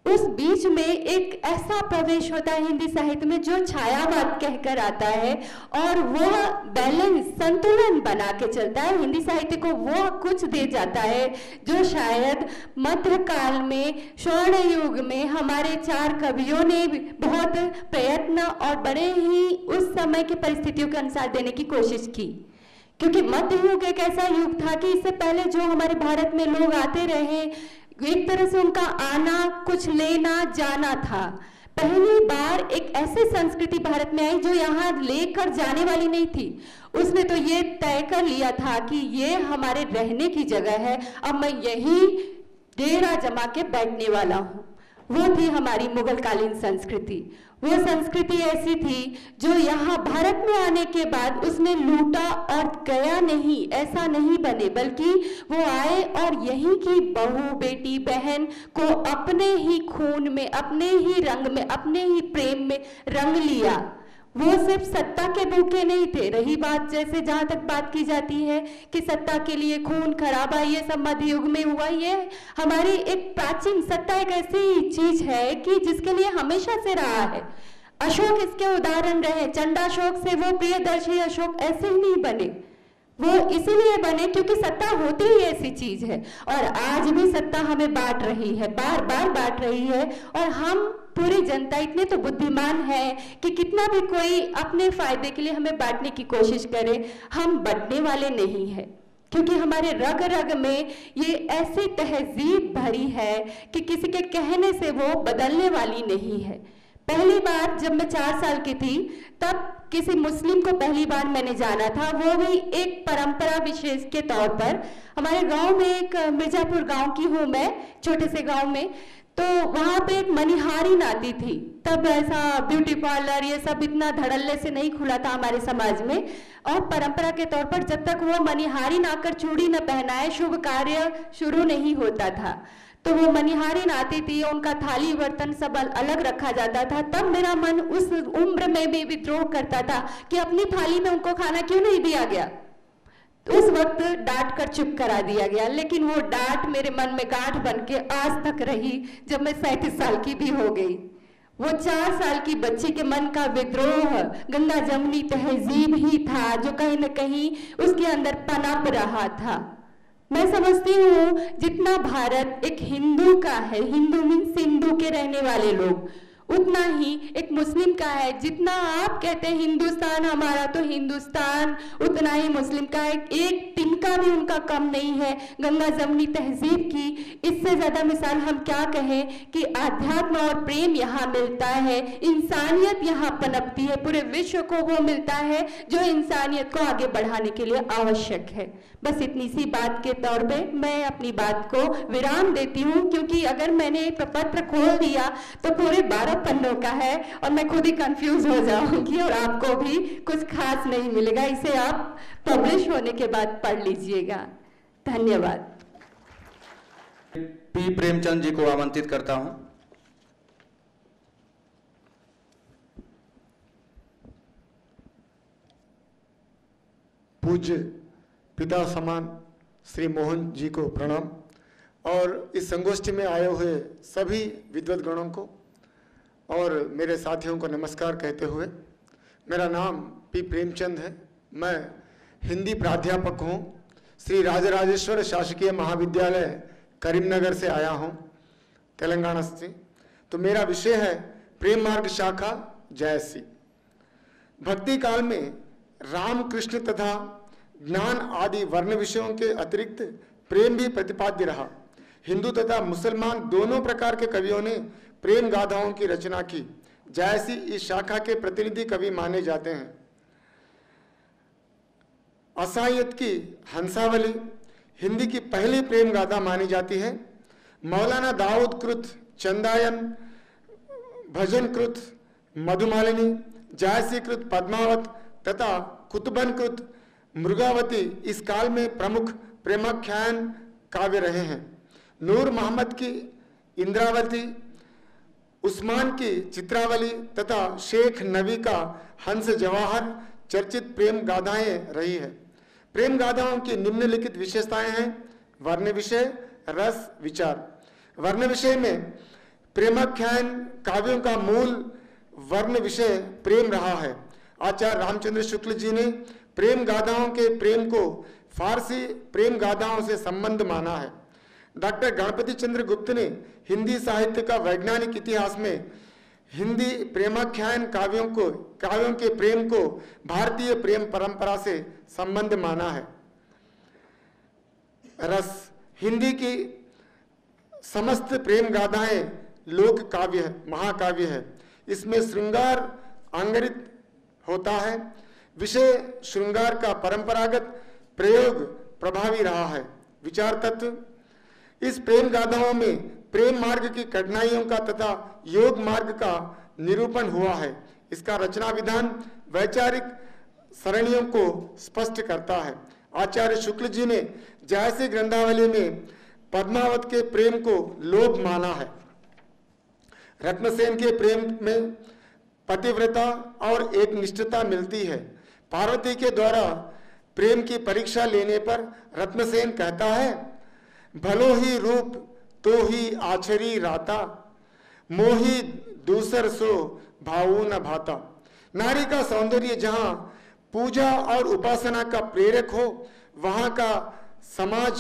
उस बीच में एक ऐसा प्रवेश होता है हिंदी साहित्य में जो छायावाद कहकर आता है और वह बैलेंस, संतुलन बना के चलता है। हिंदी साहित्य को वो कुछ दे जाता है जो शायद मध्यकाल में, स्वर्ण युग में हमारे चार कवियों ने बहुत प्रयत्न और बड़े ही उस समय की परिस्थितियों के अनुसार देने की कोशिश की। क्योंकि मध्य युग एक ऐसा युग था कि इससे पहले जो हमारे भारत में लोग आते रहे, एक तरह से उनका आना कुछ लेना जाना था। पहली बार एक ऐसी संस्कृति भारत में आई जो यहाँ लेकर जाने वाली नहीं थी। उसने तो ये तय कर लिया था कि ये हमारे रहने की जगह है, अब मैं यही डेरा जमा के बैठने वाला हूँ। वो थी हमारी मुगलकालीन संस्कृति। वो संस्कृति ऐसी थी जो यहाँ भारत में आने के बाद उसने लूटा और गया नहीं, ऐसा नहीं बने, बल्कि वो आए और यहीं की बहू, बेटी, बहन को अपने ही खून में, अपने ही रंग में, अपने ही प्रेम में रंग लिया। वो सिर्फ सत्ता के भूखे नहीं थे। रही बात, जैसे जहां तक बात की जाती है कि सत्ता के लिए खून खराबा, ये सब मध्य युग में हुआ, ये हमारी एक प्राचीन सत्ता एक ऐसी चीज है कि जिसके लिए हमेशा से रहा है। अशोक इसके उदाहरण रहे। चंडाशोक से वो प्रियदर्शी अशोक ऐसे ही नहीं बने, वो इसीलिए बने क्योंकि सत्ता होती ही ऐसी चीज है। और आज भी सत्ता हमें बांट रही है, बार बार बांट रही है। और हम पूरी जनता इतने तो बुद्धिमान है कि कितना भी कोई अपने फायदे के लिए हमें बांटने की कोशिश करे, हम बंटने वाले नहीं है। क्योंकि हमारे रग रग में ये ऐसी तहजीब भरी है कि किसी के कहने से वो बदलने वाली नहीं है। पहली बार जब मैं चार साल की थी तब किसी मुस्लिम को पहली बार मैंने जाना था, वो भी एक परंपरा विशेष के तौर पर। हमारे गांव में, एक मिर्जापुर गांव की हूँ मैं, छोटे से गांव में, तो वहाँ पे एक मनिहारिन आती थी। तब ऐसा ब्यूटी पार्लर ये सब इतना धड़ल्ले से नहीं खुला था हमारे समाज में। और परंपरा के तौर पर जब तक वो मनिहारिन आकर चूड़ी न पहनाए शुभ कार्य शुरू नहीं होता था। तो वो मनिहारिन आती थी, उनका थाली बर्तन सब अलग रखा जाता था। तब मेरा मन उस उम्र में भी विद्रोह करता था कि अपनी थाली में उनको खाना क्यों नहीं दिया गया। उस वक्त डांट कर चुप करा दिया गया, लेकिन वो डांट मेरे मन में गांठ बन के आज तक रही जब मैं सैंतीस साल की भी हो गई। वो चार साल की बच्ची के मन का विद्रोह गंगा जमुनी तहजीब ही था जो कहीं न कहीं उसके अंदर पनप रहा था। मैं समझती हूँ जितना भारत एक हिंदू का है, हिंदू मीन्स सिंधु के रहने वाले लोग, उतना ही एक मुस्लिम का है। जितना आप कहते हैं हिंदुस्तान हमारा, तो हिंदुस्तान उतना ही मुस्लिम का है। एक तिनका भी उनका कम नहीं है गंगा जमुनी तहजीब की। इससे ज्यादा मिसाल हम क्या कहें कि आध्यात्म और प्रेम यहाँ मिलता है, इंसानियत यहाँ पनपती है, पूरे विश्व को वो मिलता है जो इंसानियत को आगे बढ़ाने के लिए आवश्यक है। बस इतनी सी बात के तौर पे मैं अपनी बात को विराम देती हूँ, क्योंकि अगर मैंने एक पत्र खोल दिया तो पूरे बारह पन्नों का है और मैं खुद ही कंफ्यूज हो जाऊंगी और आपको भी कुछ खास नहीं मिलेगा। इसे आप पब्लिश होने के बाद पढ़ लीजिएगा। धन्यवाद। पी प्रेमचंद जी को आमंत्रित करता हूं। पूज्य पिता समान श्री मोहन जी को प्रणाम और इस संगोष्ठी में आए हुए सभी विद्वत गणों को और मेरे साथियों को नमस्कार कहते हुए, मेरा नाम पी प्रेमचंद है। मैं हिंदी प्राध्यापक हूँ, श्री राजराजेश्वर शासकीय महाविद्यालय करीमनगर से आया हूँ, तेलंगाना से। तो मेरा विषय है प्रेम मार्ग शाखा जयसी। भक्ति काल में राम कृष्ण तथा ज्ञान आदि वर्ण विषयों के अतिरिक्त प्रेम भी प्रतिपाद्य रहा। हिंदू तथा मुसलमान दोनों प्रकार के कवियों ने प्रेम गाथाओं की रचना की। जयसी इस शाखा के प्रतिनिधि कवि माने जाते हैं। असायत की हंसावली हिंदी की पहली प्रेम गाथा मानी जाती है। मौलाना दाऊद कृत चंदायन, भजन कृत मधुमालिनी, जयसी कृत पद्मावत तथा कुतुबन कृत मृगावती इस काल में प्रमुख प्रेमाख्यान काव्य रहे हैं। नूर मोहम्मद की इंद्रावती, उस्मान की चित्रावली तथा शेख नबी का हंस जवाहर चर्चित प्रेम गाथाएं रही है। प्रेम गाथाओं की निम्नलिखित विशेषताएं हैं। वर्ण विषय, रस, विचार। वर्ण विषय में प्रेमाख्यान काव्यों का मूल वर्ण विषय प्रेम रहा है। आचार्य रामचंद्र शुक्ल जी ने प्रेम गाथाओं के प्रेम को फारसी प्रेम गाथाओं से संबंध माना है। डॉक्टर गणपति चंद्र गुप्त ने हिंदी साहित्य का वैज्ञानिक इतिहास में हिंदी प्रेमाख्यान काव्यों को काव्यों के प्रेम को भारतीय प्रेम परंपरा से संबंध माना है। रस हिंदी की समस्त प्रेम गाथाएं लोक काव्य है, महाकाव्य है। इसमें श्रृंगार आंगरित होता है। विषय श्रृंगार का परंपरागत प्रयोग प्रभावी रहा है। विचार तत्व इस प्रेम गाथाओं में प्रेम मार्ग की कठिनाइयों का तथा योग मार्ग का निरूपण हुआ है। इसका रचना विधान वैचारिक सरणियों को स्पष्ट करता है। आचार्य शुक्ल जी ने जायसी ग्रंथावली में पद्मावत के प्रेम को लोभ माना है। रत्नसेन के प्रेम में पतिव्रता और एक निष्ठता मिलती है। पार्वती के द्वारा प्रेम की परीक्षा लेने पर रत्नसेन कहता है, भलो ही रूप तो ही आचरी राता, मोही दूसर सो भावु न भाता। नारी का सौंदर्य जहां पूजा और उपासना का प्रेरक हो, वहां का समाज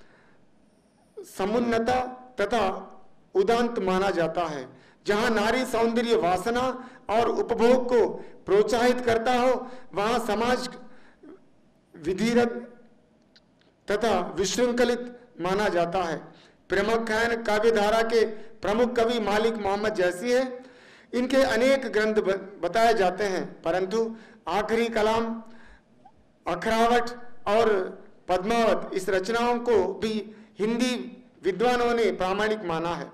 समुन्नता तथा उदांत माना जाता है। जहां नारी सौंदर्य वासना और उपभोग को प्रोत्साहित करता हो, वहां समाज विधिरत तथा विशृंखलित माना जाता है। प्रेमाख्यान काव्यधारा के प्रमुख कवि मालिक मोहम्मद जैसी है। इनके अनेक ग्रंथ बताए जाते हैं, परंतु आखिरी कलाम, अखरावट और पद्मावत इस रचनाओं को भी हिंदी विद्वानों ने प्रामाणिक माना है।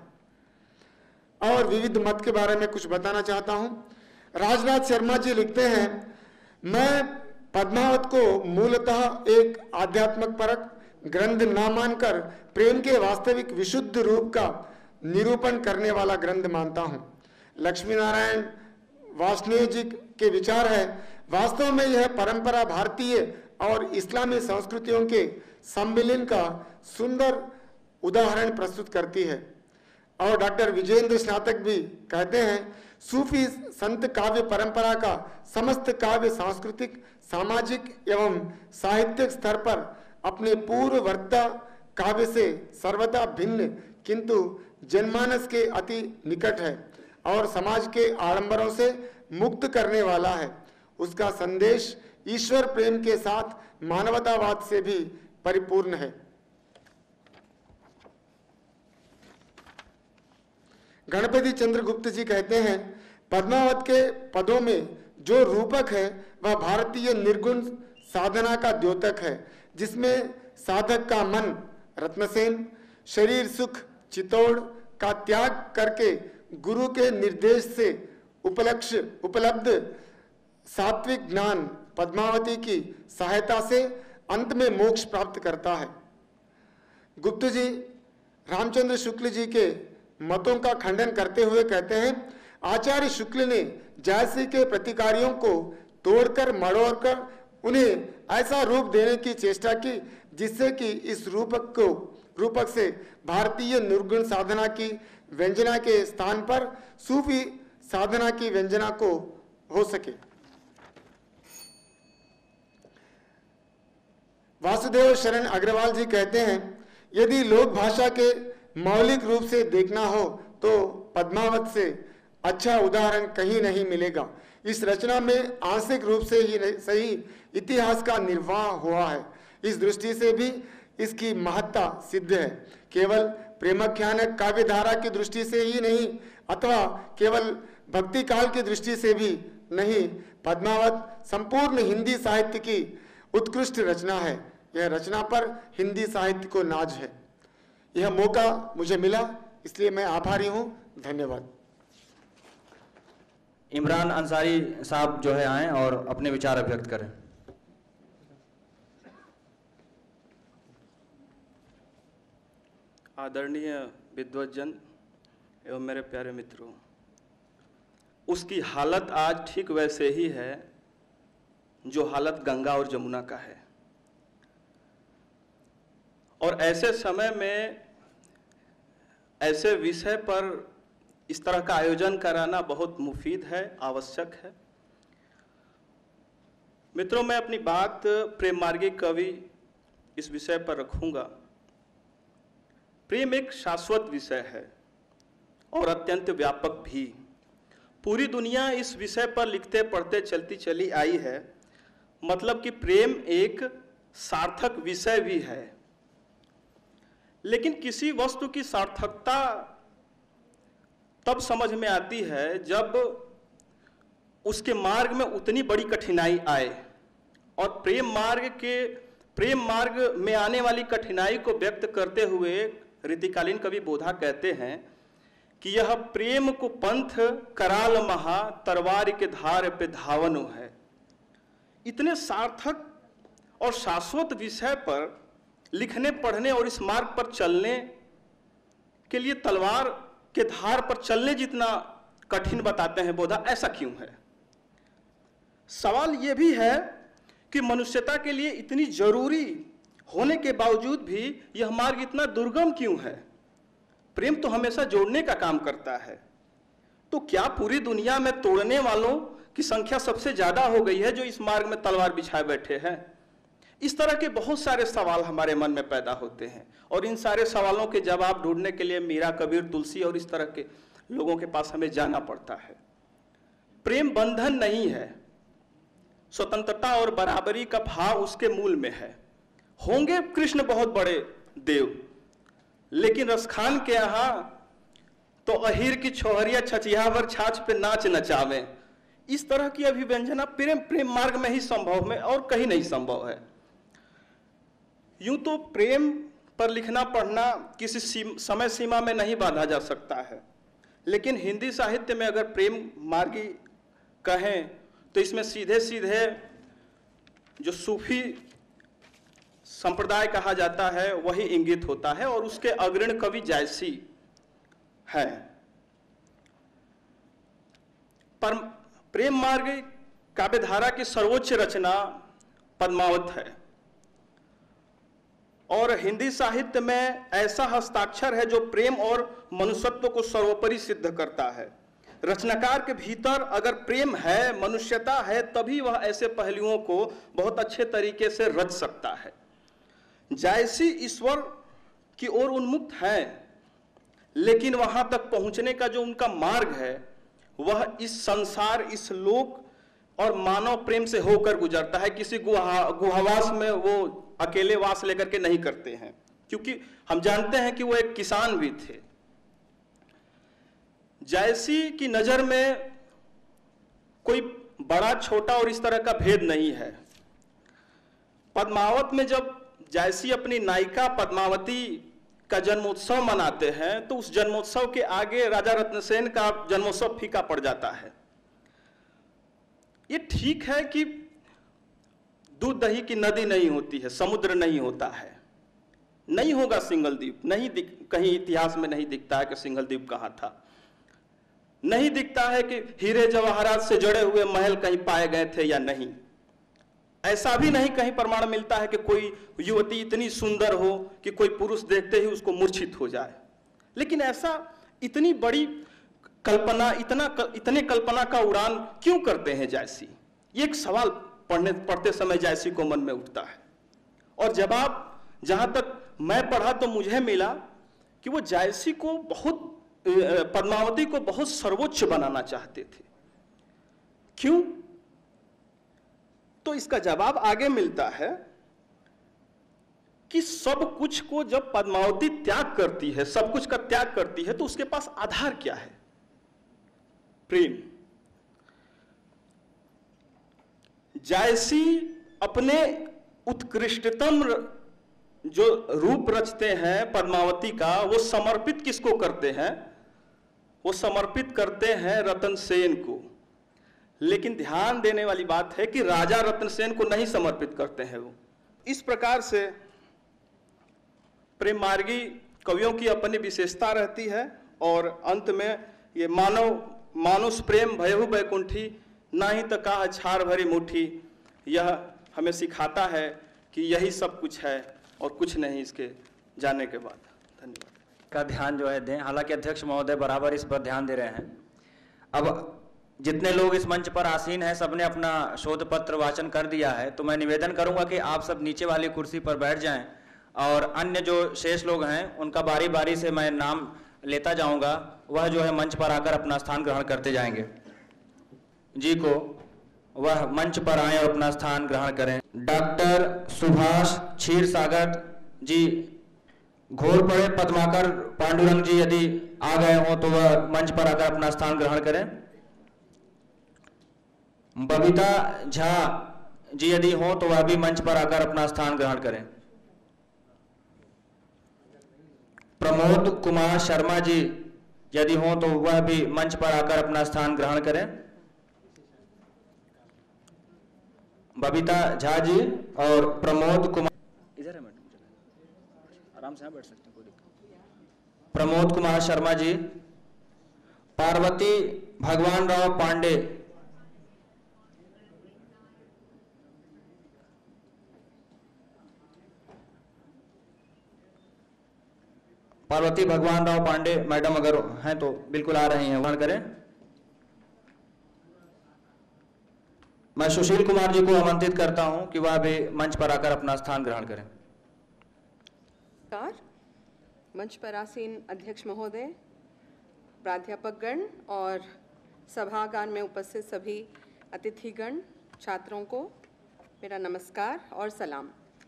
और विविध मत के बारे में कुछ बताना चाहता हूं। राजनाथ शर्मा जी लिखते हैं, मैं पद्मावत को मूलतः एक आध्यात्मिक परक ग्रंथ न मानकर प्रेम के वास्तविक विशुद्ध रूप का निरूपण करने वाला ग्रंथ मानता हूं। लक्ष्मी नारायण वासनीय जी के विचार है, वास्तव में यह परंपरा भारतीय और इस्लामी संस्कृतियों के सम्मिलन का सुंदर उदाहरण प्रस्तुत करती है। और डॉक्टर विजेंद्र स्नातक भी कहते हैं, सूफी संत काव्य परंपरा का समस्त काव्य सांस्कृतिक, सामाजिक एवं साहित्यिक स्तर पर अपने पूर्ववर्ता काव्य से सर्वथा भिन्न किंतु जनमानस के अति निकट है और समाज के आडंबरों से मुक्त करने वाला है। उसका संदेश ईश्वर प्रेम के साथ मानवतावाद से भी परिपूर्ण है। गणपति चंद्र गुप्त जी कहते हैं, पद्मावत के पदों में जो रूपक है वह भारतीय निर्गुण साधना का द्योतक है, जिसमें साधक का मन रत्नसेन, शरीर सुख चितौड़ का त्याग करके गुरु के निर्देश से उपलक्ष्य उपलब्ध सात्विक ज्ञान पद्मावती की सहायता से अंत में मोक्ष प्राप्त करता है। गुप्त जी रामचंद्र शुक्ल जी के मतों का खंडन करते हुए कहते हैं, आचार्य शुक्ल ने जायसी के प्रतिकारियों को तोड़कर मड़ोड़कर उन्हें ऐसा रूप देने की चेष्टा की जिससे कि इस रूपक को रूपक से भारतीय निर्गुण साधना की व्यंजना के स्थान पर सूफी साधना की व्यंजना को हो सके। वासुदेव शरण अग्रवाल जी कहते हैं, यदि लोक भाषा के मौलिक रूप से देखना हो तो पद्मावत से अच्छा उदाहरण कहीं नहीं मिलेगा। इस रचना में आंशिक रूप से ही सही इतिहास का निर्वाह हुआ है। इस दृष्टि से भी इसकी महत्ता सिद्ध है। केवल प्रेमाख्यान काव्यधारा की दृष्टि से ही नहीं अथवा केवल भक्ति काल की दृष्टि से भी नहीं, पद्मावत संपूर्ण हिंदी साहित्य की उत्कृष्ट रचना है। यह रचना पर हिंदी साहित्य को नाज है। यह मौका मुझे मिला, इसलिए मैं आभारी हूं। धन्यवाद। इमरान अंसारी साहब जो है आए और अपने विचार व्यक्त करें। आदरणीय विद्वज्जन एवं मेरे प्यारे मित्रों, उसकी हालत आज ठीक वैसे ही है जो हालत गंगा और जमुना का है। और ऐसे समय में ऐसे विषय पर इस तरह का आयोजन कराना बहुत मुफीद है, आवश्यक है। मित्रों, मैं अपनी बात प्रेम मार्गी कवि इस विषय पर रखूंगा। प्रेम एक शाश्वत विषय है और अत्यंत व्यापक भी। पूरी दुनिया इस विषय पर लिखते पढ़ते चलती चली आई है। मतलब कि प्रेम एक सार्थक विषय भी है। लेकिन किसी वस्तु की सार्थकता तब समझ में आती है जब उसके मार्ग में उतनी बड़ी कठिनाई आए। और प्रेम मार्ग के प्रेम मार्ग में आने वाली कठिनाई को व्यक्त करते हुए रीतिकालीन कवि बोधा कहते हैं कि यह प्रेम को पंथ कराल महा तरवार के धार पे धावनो है। इतने सार्थक और शाश्वत विषय पर लिखने पढ़ने और इस मार्ग पर चलने के लिए तलवार के धार पर चलने जितना कठिन बताते हैं बोधा। ऐसा क्यों है? सवाल यह भी है कि मनुष्यता के लिए इतनी जरूरी होने के बावजूद भी यह मार्ग इतना दुर्गम क्यों है? प्रेम तो हमेशा जोड़ने का काम करता है, तो क्या पूरी दुनिया में तोड़ने वालों की संख्या सबसे ज्यादा हो गई है जो इस मार्ग में तलवार बिछाए बैठे हैं? इस तरह के बहुत सारे सवाल हमारे मन में पैदा होते हैं और इन सारे सवालों के जवाब ढूंढने के लिए मीरा, कबीर, तुलसी और इस तरह के लोगों के पास हमें जाना पड़ता है। प्रेम बंधन नहीं है, स्वतंत्रता और बराबरी का भाव उसके मूल में है। होंगे कृष्ण बहुत बड़े देव, लेकिन रसखान के यहाँ तो अहीर की छोहरिया छचियावर छाछ पे नाच नचावे। इस तरह की अभिव्यंजना प्रेम प्रेम मार्ग में ही संभव है और कहीं नहीं संभव है। यूं तो प्रेम पर लिखना पढ़ना किसी सीम, समय सीमा में नहीं बांधा जा सकता है, लेकिन हिंदी साहित्य में अगर प्रेम मार्गी कहें तो इसमें सीधे सीधे जो सूफी संप्रदाय कहा जाता है वही इंगित होता है और उसके अग्रणी कवि जायसी है। पर प्रेम मार्ग काव्यधारा की सर्वोच्च रचना पद्मावत है और हिंदी साहित्य में ऐसा हस्ताक्षर है जो प्रेम और मनुष्यत्व को सर्वोपरि सिद्ध करता है। रचनाकार के भीतर अगर प्रेम है, मनुष्यता है, तभी वह ऐसे पहलुओं को बहुत अच्छे तरीके से रच सकता है। जायसी ईश्वर की ओर उन्मुक्त है, लेकिन वहां तक पहुंचने का जो उनका मार्ग है वह इस संसार, इस लोक और मानव प्रेम से होकर गुजरता है। किसी गुहा गुहावास में वो अकेले वास लेकर के नहीं करते हैं, क्योंकि हम जानते हैं कि वो एक किसान भी थे। जायसी की नजर में कोई बड़ा छोटा और इस तरह का भेद नहीं है। पद्मावत में जब जायसी अपनी नायिका पद्मावती का जन्मोत्सव मनाते हैं तो उस जन्मोत्सव के आगे राजा रत्नसेन का जन्मोत्सव फीका पड़ जाता है। ये ठीक है कि दूध दही की नदी नहीं होती है, समुद्र नहीं होता है, नहीं होगा सिंगल द्वीप, नहीं दिख, कहीं इतिहास में नहीं दिखता है कि सिंगल द्वीप कहाँ था, नहीं दिखता है कि हीरे जवाहरात से जड़े हुए महल कहीं पाए गए थे या नहीं। ऐसा भी नहीं कहीं प्रमाण मिलता है कि कोई युवती इतनी सुंदर हो कि कोई पुरुष देखते ही उसको मूर्छित हो जाए। लेकिन ऐसा इतनी बड़ी कल्पना, इतना इतने कल्पना का उड़ान क्यों करते हैं जायसी? ये एक सवाल पढ़ने पढ़ते समय जायसी को मन में उठता है और जवाब जहां तक मैं पढ़ा तो मुझे मिला कि वो जायसी को बहुत, पद्मावती को बहुत सर्वोच्च बनाना चाहते थे। क्यों? तो इसका जवाब आगे मिलता है कि सब कुछ को जब पद्मावती त्याग करती है, सब कुछ का त्याग करती है, तो उसके पास आधार क्या है? प्रेम। जायसी अपने उत्कृष्टतम जो रूप रचते हैं पद्मावती का, वो समर्पित किसको करते हैं? वो समर्पित करते हैं रतन सेन को। लेकिन ध्यान देने वाली बात है कि राजा रतन सेन को नहीं समर्पित करते हैं वो। इस प्रकार से प्रेम मार्गी कवियों की अपनी विशेषता रहती है और अंत में ये मानव मानुष प्रेम भयहु बैकुंठी, ना ही तो कहा छार भरी मुट्ठी, यह हमें सिखाता है कि यही सब कुछ है और कुछ नहीं इसके जाने के बाद। धन्यवाद। का ध्यान जो है दें। हालांकि अध्यक्ष महोदय बराबर इस पर ध्यान दे रहे हैं। अब जितने लोग इस मंच पर आसीन हैं सबने अपना शोध पत्र वाचन कर दिया है, तो मैं निवेदन करूंगा कि आप सब नीचे वाली कुर्सी पर बैठ जाएं और अन्य जो शेष लोग हैं उनका बारी बारी से मैं नाम लेता जाऊंगा, वह जो है मंच पर आकर अपना स्थान ग्रहण करते जाएंगे। जी को वह मंच पर आए और अपना स्थान ग्रहण करें। डॉक्टर सुभाष क्षीर सागर जी, घोर पड़े पद्माकर पांडुरंग जी यदि आ गए हों तो वह मंच पर आकर अपना स्थान ग्रहण करें। बबीता झा जी यदि हो तो वह भी मंच पर आकर अपना स्थान ग्रहण करें। प्रमोद कुमार शर्मा जी यदि हो तो वह भी मंच पर आकर अपना स्थान ग्रहण करें। बबीता झा जी और प्रमोद कुमार, इधर है मैडम, आराम से बैठ सकते हैं, कोई दिक्कत। प्रमोद कुमार शर्मा जी, पार्वती भगवान राव पांडे, पार्वती भगवान राव पांडे मैडम अगर हैं तो बिल्कुल आ रही हैं, वहां करें। मैं सुशील कुमार जी को आमंत्रित करता हूं कि वह भी मंच पर आकर अपना स्थान ग्रहण करें। मंच पर आसीन अध्यक्ष महोदय, प्राध्यापकगण और सभागार में उपस्थित सभी अतिथिगण, छात्रों को मेरा नमस्कार और सलाम।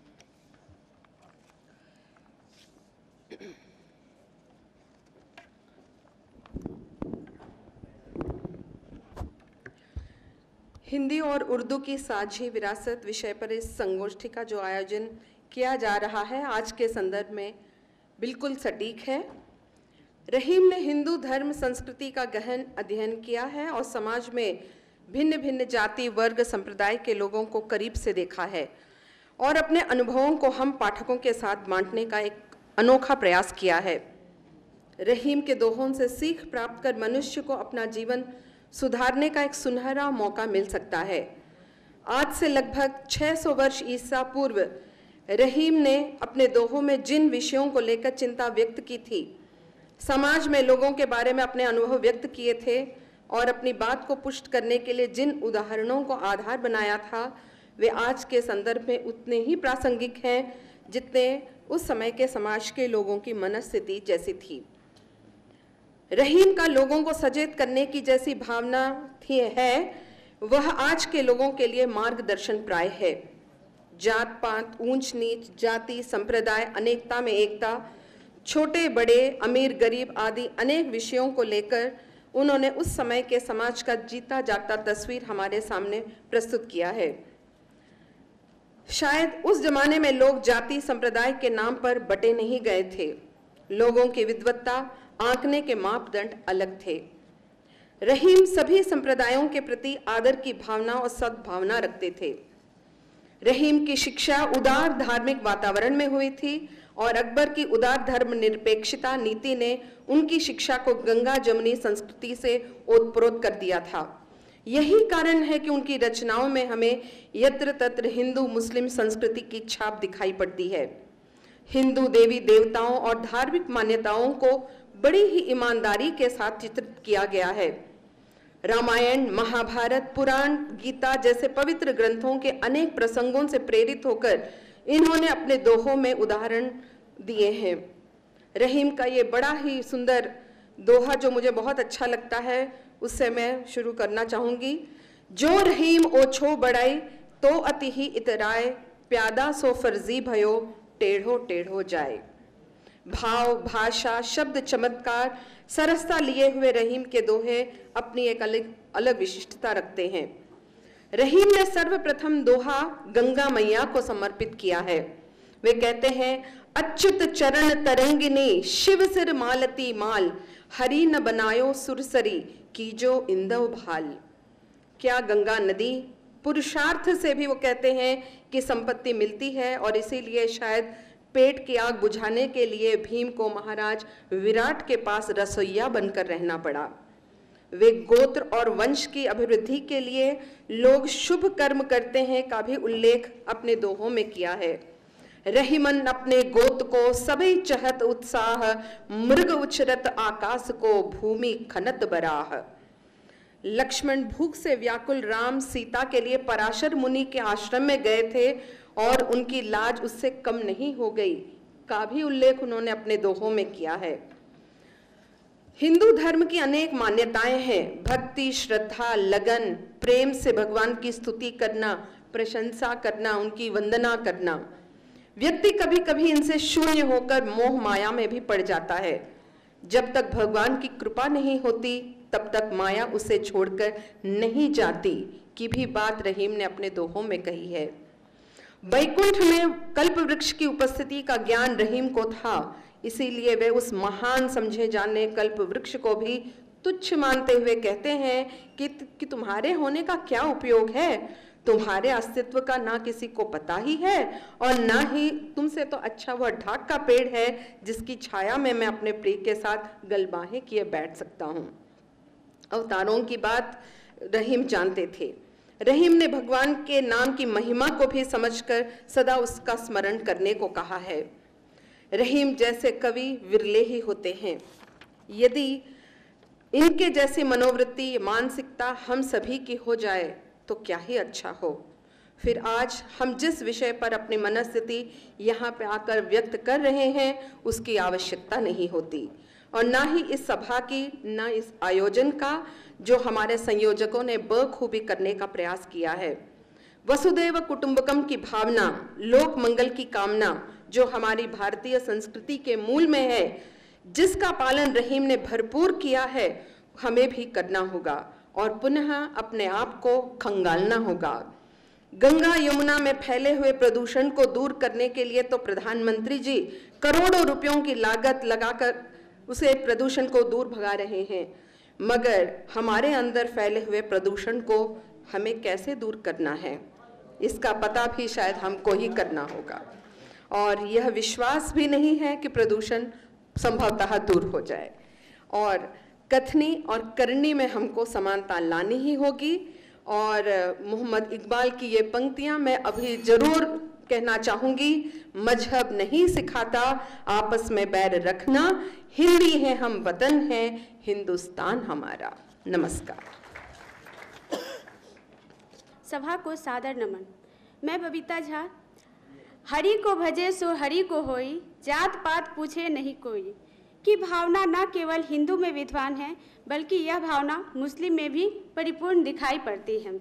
हिंदी और उर्दू की साझी विरासत विषय पर इस संगोष्ठी का जो आयोजन किया जा रहा है आज के संदर्भ में बिल्कुल सटीक है। रहीम ने हिंदू धर्म संस्कृति का गहन अध्ययन किया है और समाज में भिन्न भिन्न जाति वर्ग संप्रदाय के लोगों को करीब से देखा है और अपने अनुभवों को हम पाठकों के साथ बांटने का एक अनोखा प्रयास किया है। रहीम के दोहों से सीख प्राप्त कर मनुष्य को अपना जीवन सुधारने का एक सुनहरा मौका मिल सकता है। आज से लगभग छह सौ वर्ष ईसा पूर्व रहीम ने अपने दोहों में जिन विषयों को लेकर चिंता व्यक्त की थी, समाज में लोगों के बारे में अपने अनुभव व्यक्त किए थे और अपनी बात को पुष्ट करने के लिए जिन उदाहरणों को आधार बनाया था, वे आज के संदर्भ में उतने ही प्रासंगिक हैं जितने उस समय के समाज के लोगों की मनस्थिति जैसी थी। रहीम का लोगों को सचेत करने की जैसी भावना थी है, वह आज के लोगों के लिए मार्गदर्शन प्राय है। जात पात, ऊंच नीच, जाति, संप्रदाय, अनेकता में एकता, छोटे बड़े, अमीर गरीब आदि अनेक विषयों को लेकर उन्होंने उस समय के समाज का जीता जागता तस्वीर हमारे सामने प्रस्तुत किया है। शायद उस जमाने में लोग जाति संप्रदाय के नाम पर बटे नहीं गए थे। लोगों की विद्वत्ता आंकने के मापदंड अलग थे। रहीम सभी संप्रदायों के प्रति आदर की भावना और सद्भावना रखते थे। रहीम की शिक्षा उदार धार्मिक वातावरण में हुई थी और अकबर की उदार धर्मनिरपेक्षता नीति ने उनकी शिक्षा को गंगा जमुनी संस्कृति से ओतप्रोत कर दिया था। यही कारण है कि उनकी रचनाओं में हमें यत्र तत्र हिंदू मुस्लिम संस्कृति की छाप दिखाई पड़ती है। हिंदू देवी देवताओं और धार्मिक मान्यताओं को बड़ी ही ईमानदारी के साथ चित्रित किया गया है। रामायण, महाभारत, पुराण, गीता जैसे पवित्र ग्रंथों के अनेक प्रसंगों से प्रेरित होकर इन्होंने अपने दोहों में उदाहरण दिए हैं। रहीम का ये बड़ा ही सुंदर दोहा जो मुझे बहुत अच्छा लगता है, उससे मैं शुरू करना चाहूँगी। जो रहीम ओछो बड़ाई तो अति ही इतराए, प्यादा सो फर्जी भयो टेढ़ो टेढ़ो जाए। भाव, भाषा, शब्द, चमत्कार, सरसता लिए हुए रहीम के दोहे अपनी एक अलग अलग विशिष्टता रखते हैं। रहीम ने सर्वप्रथम दोहा गंगा मैया को समर्पित किया है। वे कहते हैं, अच्युत चरण तरंगिनी शिव सिर मालती माल, हरि न बनायो सुरसरी कीजो इंदव भाल। क्या गंगा नदी पुरुषार्थ से भी वो कहते हैं कि संपत्ति मिलती है और इसीलिए शायद पेट की आग बुझाने के लिए भीम को महाराज विराट के पास रसोइया बनकर रहना पड़ा। वे गोत्र और वंश की अभिवृद्धि के लिए लोग शुभ कर्म करते हैं का भी उल्लेख अपने दोहों में किया है। रहीमन अपने गोत को सभी चहत उत्साह, मृग उछरत आकाश को भूमि खनत बराह। लक्ष्मण भूख से व्याकुल राम सीता के लिए पराशर मुनि के आश्रम में गए थे और उनकी लाज उससे कम नहीं हो गई का भी उल्लेख उन्होंने अपने दोहों में किया है। हिंदू धर्म की अनेक मान्यताएं हैं। भक्ति, श्रद्धा, लगन, प्रेम से भगवान की स्तुति करना, प्रशंसा करना, उनकी वंदना करना। व्यक्ति कभी कभी इनसे शून्य होकर मोह माया में भी पड़ जाता है। जब तक भगवान की कृपा नहीं होती तब तक माया उसे छोड़कर नहीं जाती की भी बात रहीम ने अपने दोहों में कही है। बैकुंठ में कल्प वृक्ष की उपस्थिति का ज्ञान रहीम को था, इसीलिए वे उस महान समझे जाने कल्प वृक्ष को भी तुच्छ मानते हुए कहते हैं कि, कि तुम्हारे होने का क्या उपयोग है, तुम्हारे अस्तित्व का ना किसी को पता ही है और ना ही तुमसे तो अच्छा वह ढाक का पेड़ है जिसकी छाया में मैं अपने प्रिय के साथ गलबाहें किए बैठ सकता हूँ। अवतारों की बात रहीम जानते थे। रहीम ने भगवान के नाम की महिमा को भी समझकर सदा उसका स्मरण करने को कहा है। रहीम जैसे कवि विरले ही होते हैं। यदि इनके जैसी मनोवृत्ति, मानसिकता हम सभी की हो जाए तो क्या ही अच्छा हो। फिर आज हम जिस विषय पर अपनी मनस्थिति यहाँ पे आकर व्यक्त कर रहे हैं उसकी आवश्यकता नहीं होती और ना ही इस सभा की, ना इस आयोजन का जो हमारे संयोजकों ने बखूबी करने का प्रयास किया है। वसुदैव कुटुंबकम की भावना, लोक मंगल की कामना जो हमारी भारतीय संस्कृति के मूल में है, जिसका पालन रहीम ने भरपूर किया है, हमें भी करना होगा और पुनः अपने आप को खंगालना होगा। गंगा यमुना में फैले हुए प्रदूषण को दूर करने के लिए तो प्रधानमंत्री जी करोड़ों रुपयों की लागत लगाकर उसे प्रदूषण को दूर भगा रहे हैं, मगर हमारे अंदर फैले हुए प्रदूषण को हमें कैसे दूर करना है इसका पता भी शायद हमको ही करना होगा। और यह विश्वास भी नहीं है कि प्रदूषण संभवतः दूर हो जाए और कथनी और करनी में हमको समानता लानी ही होगी। और मोहम्मद इकबाल की ये पंक्तियां मैं अभी जरूर कहना चाहूंगी। मजहब नहीं सिखाता आपस में बैर रखना, हिंदी है हम वतन है हिंदुस्तान हमारा। नमस्कार। सभा को सादर नमन। मैं बबीता झा। हरि को भजे सो हरि को होई, जात पात पूछे नहीं कोई की भावना न केवल हिंदू में विद्वान है बल्कि यह भावना मुस्लिम में भी परिपूर्ण दिखाई पड़ती है।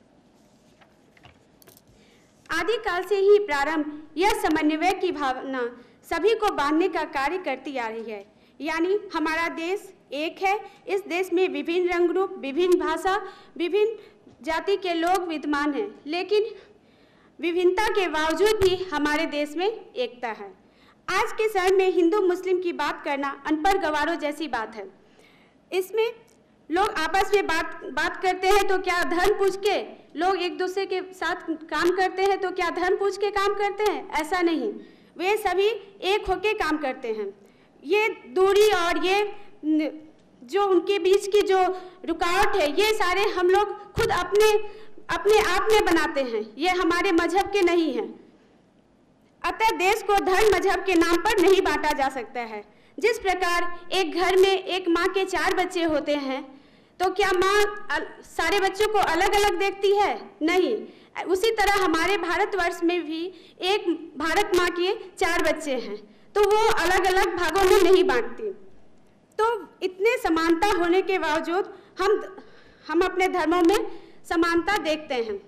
आदिकाल से ही प्रारंभ यह समन्वय की भावना सभी को बांधने का कार्य करती आ रही है। यानी हमारा देश एक है। इस देश में विभिन्न रंग रूप, विभिन्न भाषा, विभिन्न जाति के लोग विद्यमान हैं, लेकिन विभिन्नता के बावजूद भी हमारे देश में एकता है। आज के समय में हिंदू मुस्लिम की बात करना अनपढ़ गवारों जैसी बात है। इसमें लोग आपस में बात बात करते हैं तो क्या धर्म पूछ के, लोग एक दूसरे के साथ काम करते हैं तो क्या धर्म पूछ के काम करते हैं? ऐसा नहीं, वे सभी एक होके काम करते हैं। ये दूरी और ये जो उनके बीच की जो रुकावट है, ये सारे हम लोग खुद अपने अपने आप में बनाते हैं, ये हमारे मजहब के नहीं हैं। अतः देश को धर्म मजहब के नाम पर नहीं बांटा जा सकता है। जिस प्रकार एक घर में एक माँ के चार बच्चे होते हैं तो क्या माँ सारे बच्चों को अलग अलग देखती है? नहीं। उसी तरह हमारे भारतवर्ष में भी एक भारत माँ के चार बच्चे हैं तो वो अलग अलग भागों में नहीं बांटती। तो इतने समानता होने के बावजूद हम हम अपने धर्मों में समानता देखते हैं।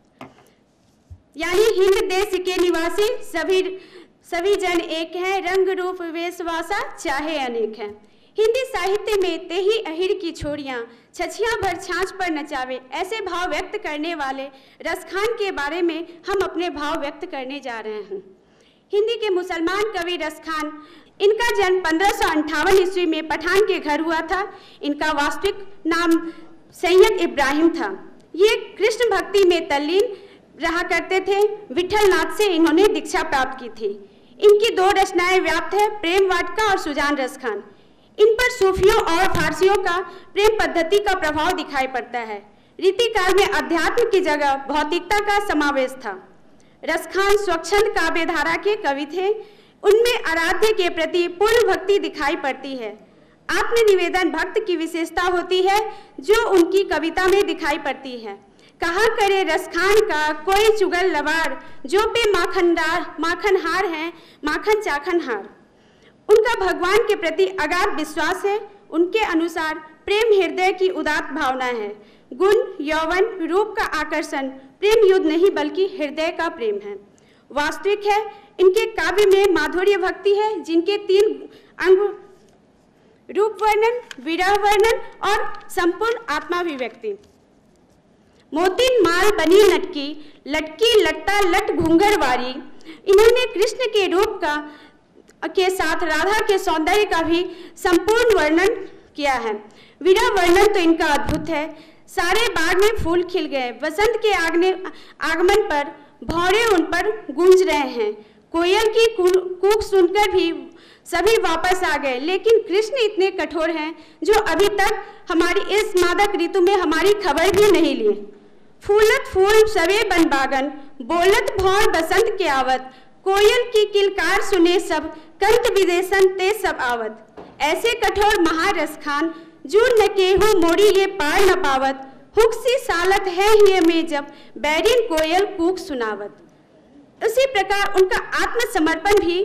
यानी हिंद देश के निवासी सभी सभी जन एक हैं, रंग रूप वेशवासा चाहे अनेक हैं। हिंदी साहित्य में ते ही अहिर की छोड़ियाँ छछियाँ भर छाछ पर नचावे, ऐसे भाव व्यक्त करने वाले रसखान के बारे में हम अपने भाव व्यक्त करने जा रहे हैं। हिंदी के मुसलमान कवि रसखान, इनका जन्म पंद्रह सौ अंठावन ईस्वी में पठान के घर हुआ था। इनका वास्तविक नाम सैयद इब्राहिम था। ये कृष्ण भक्ति में तल्लीन रहा करते थे। विठल नाथ से इन्होंने दीक्षा प्राप्त की थी। इनकी दो रचनाएं व्याप्त है, प्रेम वाटिका और सुजान रसखान। इन पर सूफियों और फारसियों का प्रेम पद्धति का प्रभाव दिखाई पड़ता है। रीतिकाल में अध्यात्म की जगह भौतिकता का समावेश था। रसखान स्वच्छंद काव्य धारा के कवि थे। उनमें आराध्य के प्रति पूर्ण भक्ति दिखाई पड़ती है। आत्मनिवेदन भक्त की विशेषता होती है जो उनकी कविता में दिखाई पड़ती है। कहा करे रसखान का कोई चुगल लवार, जो पे माखनदार माखनहार है माखन चाखनहार। उनका भगवान के प्रति अगाध विश्वास है। उनके अनुसार प्रेम हृदय की उदात्त भावना है। गुण, यौवन, रूप का आकर्षण प्रेम युद्ध नहीं बल्कि हृदय का प्रेम है, वास्तविक है। इनके काव्य में माधुर्य भक्ति है, जिनके तीन अंग रूप वर्णन, विरह वर्णन और संपूर्ण आत्माभिव्यक्ति। मोतिन माल बनी लटकी, लटकी लट्टा लट घूंघरवारी। इन्होंने कृष्ण के रूप का के साथ राधा के सौंदर्य का भी संपूर्ण वर्णन किया है। विरह वर्णन तो इनका अद्भुत है। सारे बाग में फूल खिल गए, बसंत के आगने आगमन पर भौरे उन पर गूंज रहे हैं। कोयल की कूक सुनकर भी सभी वापस आ गए, लेकिन कृष्ण इतने कठोर हैं जो अभी तक हमारी इस मादक ऋतु में हमारी खबर भी नहीं लिए। फूलत फूल सवे बन बागन, बोलत भौर बसंत के आवत। कोयल की किलकार सुने सब, कंत विदेशन ते सब आवत। ऐसे कठोर महारस खान, जू न केहू मोड़ी ये पार न पावत। हुक सी सालत है ये में जब, बैरिन कोयल कूक सुनावत। उसी प्रकार उनका आत्मसमर्पण भी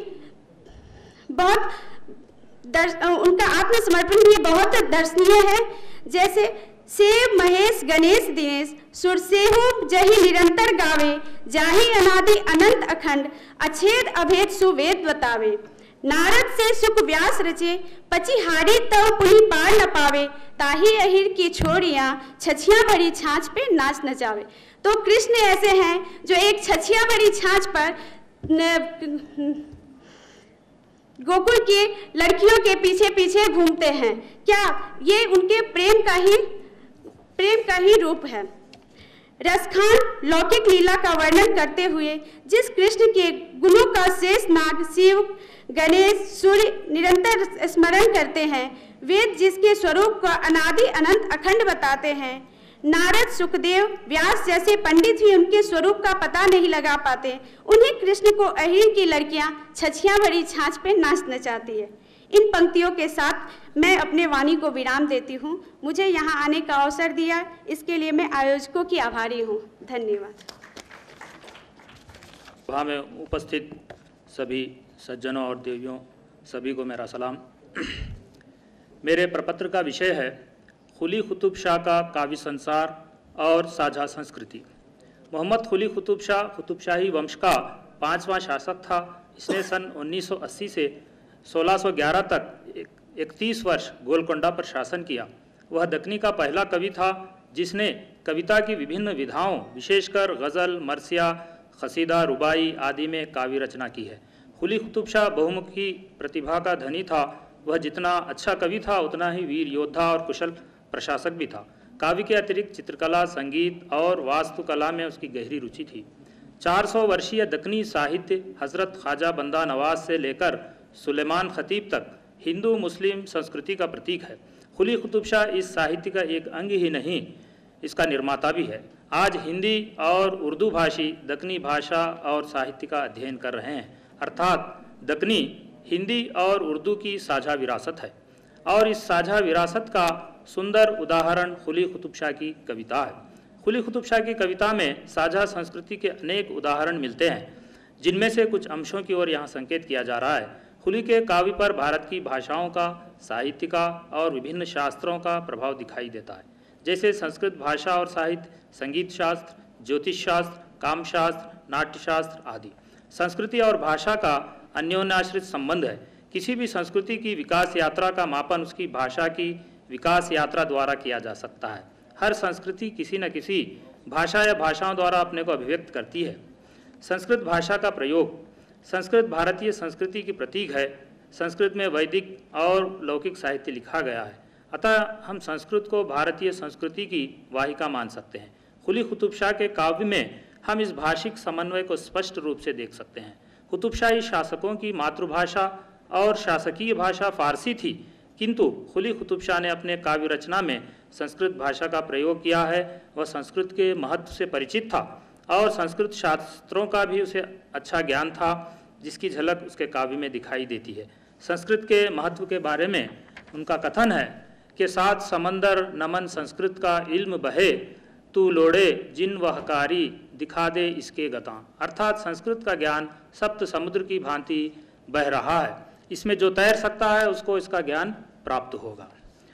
बहुत दर्श, उनका आत्मसमर्पण भी बहुत दर्शनीय है। जैसे सेव महेश गणेश दिनेश, सुरसेहु जहि निरंतर गावे। जाहि अनादि अनंत अखंड, अछेद अभेद सुवेद बतावे। नारद से सुख व्यास रचे, पचिहारी तव पुनि पार न पावे। ताही अहिर की छोड़ियां, छछियां भरी छाछ पे नाच नचावे। तो कृष्ण ऐसे हैं जो एक छछिया भरी छाछ पर गोकुल की लड़कियों के पीछे पीछे घूमते हैं। क्या ये उनके प्रेम का ही प्रेम का ही रूप है। रसखान लौकिक लीला का वर्णन करते हुए जिस कृष्ण के गुणों का शेष नाग, शिव, गणेश, सूर्य निरंतर स्मरण करते हैं, वेद जिसके स्वरूप का अनादि अनंत अखंड बताते हैं, नारद, सुखदेव, व्यास जैसे पंडित भी उनके स्वरूप का पता नहीं लगा पाते, उन्हीं कृष्ण को अहिर की लड़कियां छछियां भरी छाछ पे नाच नचाती है। इन पंक्तियों के साथ मैं अपने वाणी को विराम देती हूँ। मुझे यहाँ आने का अवसर दिया, इसके लिए मैं आयोजकों की आभारी हूँ। धन्यवाद। सभा में उपस्थित सभी सज्जनों और देवियों, सभी को मेरा सलाम। मेरे प्रपत्र का विषय है खुली कुतुब शाह का काव्य संसार और साझा संस्कृति। मोहम्मद खुली कुतुब शाह कुतुब शाही वंश का पांचवा शासक था। इसने सन उन्नीस सौ अस्सी से सोलह सौ ग्यारह तक इकतीस वर्ष गोलकोंडा पर शासन किया। वह दक्कनी का पहला कवि था जिसने कविता की विभिन्न विधाओं, विशेषकर गज़ल, मरसिया, खसीदा, रुबाई आदि में काव्य रचना की है। खुली कुतुब शाह बहुमुखी प्रतिभा का धनी था। वह जितना अच्छा कवि था उतना ही वीर योद्धा और कुशल प्रशासक भी था। काव्य के अतिरिक्त चित्रकला, संगीत और वास्तुकला में उसकी गहरी रुचि थी। चार सौ वर्षीय दक्कनी साहित्य हजरत ख्वाजा बंदा नवाज से लेकर सुलेमान खतीब तक हिंदू मुस्लिम संस्कृति का प्रतीक है। खुली कुतुब शाह इस साहित्य का एक अंग ही नहीं, इसका निर्माता भी है। आज हिंदी और उर्दू भाषी दक्कनी भाषा और साहित्य का अध्ययन कर रहे हैं, अर्थात दक्कनी हिंदी और उर्दू की साझा विरासत है और इस साझा विरासत का सुंदर उदाहरण खुली कुतुब शाह की कविता है। खुली कुतुब शाह की कविता में साझा संस्कृति के अनेक उदाहरण मिलते हैं, जिनमें से कुछ अंशों की ओर यहाँ संकेत किया जा रहा है। खुली के काव्य पर भारत की भाषाओं का, साहित्य का और विभिन्न शास्त्रों का प्रभाव दिखाई देता है, जैसे संस्कृत भाषा और साहित्य, संगीत शास्त्र, ज्योतिष शास्त्र, कामशास्त्र, नाट्यशास्त्र आदि। संस्कृति और भाषा का अन्योन्याश्रित संबंध है। किसी भी संस्कृति की विकास यात्रा का मापन उसकी भाषा की विकास यात्रा द्वारा किया जा सकता है। हर संस्कृति किसी न किसी भाषा या भाषाओं द्वारा अपने को अभिव्यक्त करती है। संस्कृत भाषा का प्रयोग। संस्कृत भारतीय संस्कृति की प्रतीक है। संस्कृत में वैदिक और लौकिक साहित्य लिखा गया है, अतः हम संस्कृत को भारतीय संस्कृति की वाहिका मान सकते हैं। खुली कुतुब शाह के काव्य में हम इस भाषिक समन्वय को स्पष्ट रूप से देख सकते हैं। कुतुब शाही शासकों की मातृभाषा और शासकीय भाषा फारसी थी, किंतु खुली कुतुब शाह ने अपने काव्य रचना में संस्कृत भाषा का प्रयोग किया है। वह संस्कृत के महत्व से परिचित था और संस्कृत शास्त्रों का भी उसे अच्छा ज्ञान था, जिसकी झलक उसके काव्य में दिखाई देती है। संस्कृत के महत्व के बारे में उनका कथन है कि सात समंदर नमन संस्कृत का इल्म बहे, तू लोड़े जिन वहकारी दिखा दे इसके गतां। अर्थात संस्कृत का ज्ञान सप्त समुद्र की भांति बह रहा है, इसमें जो तैर सकता है उसको इसका ज्ञान प्राप्त होगा।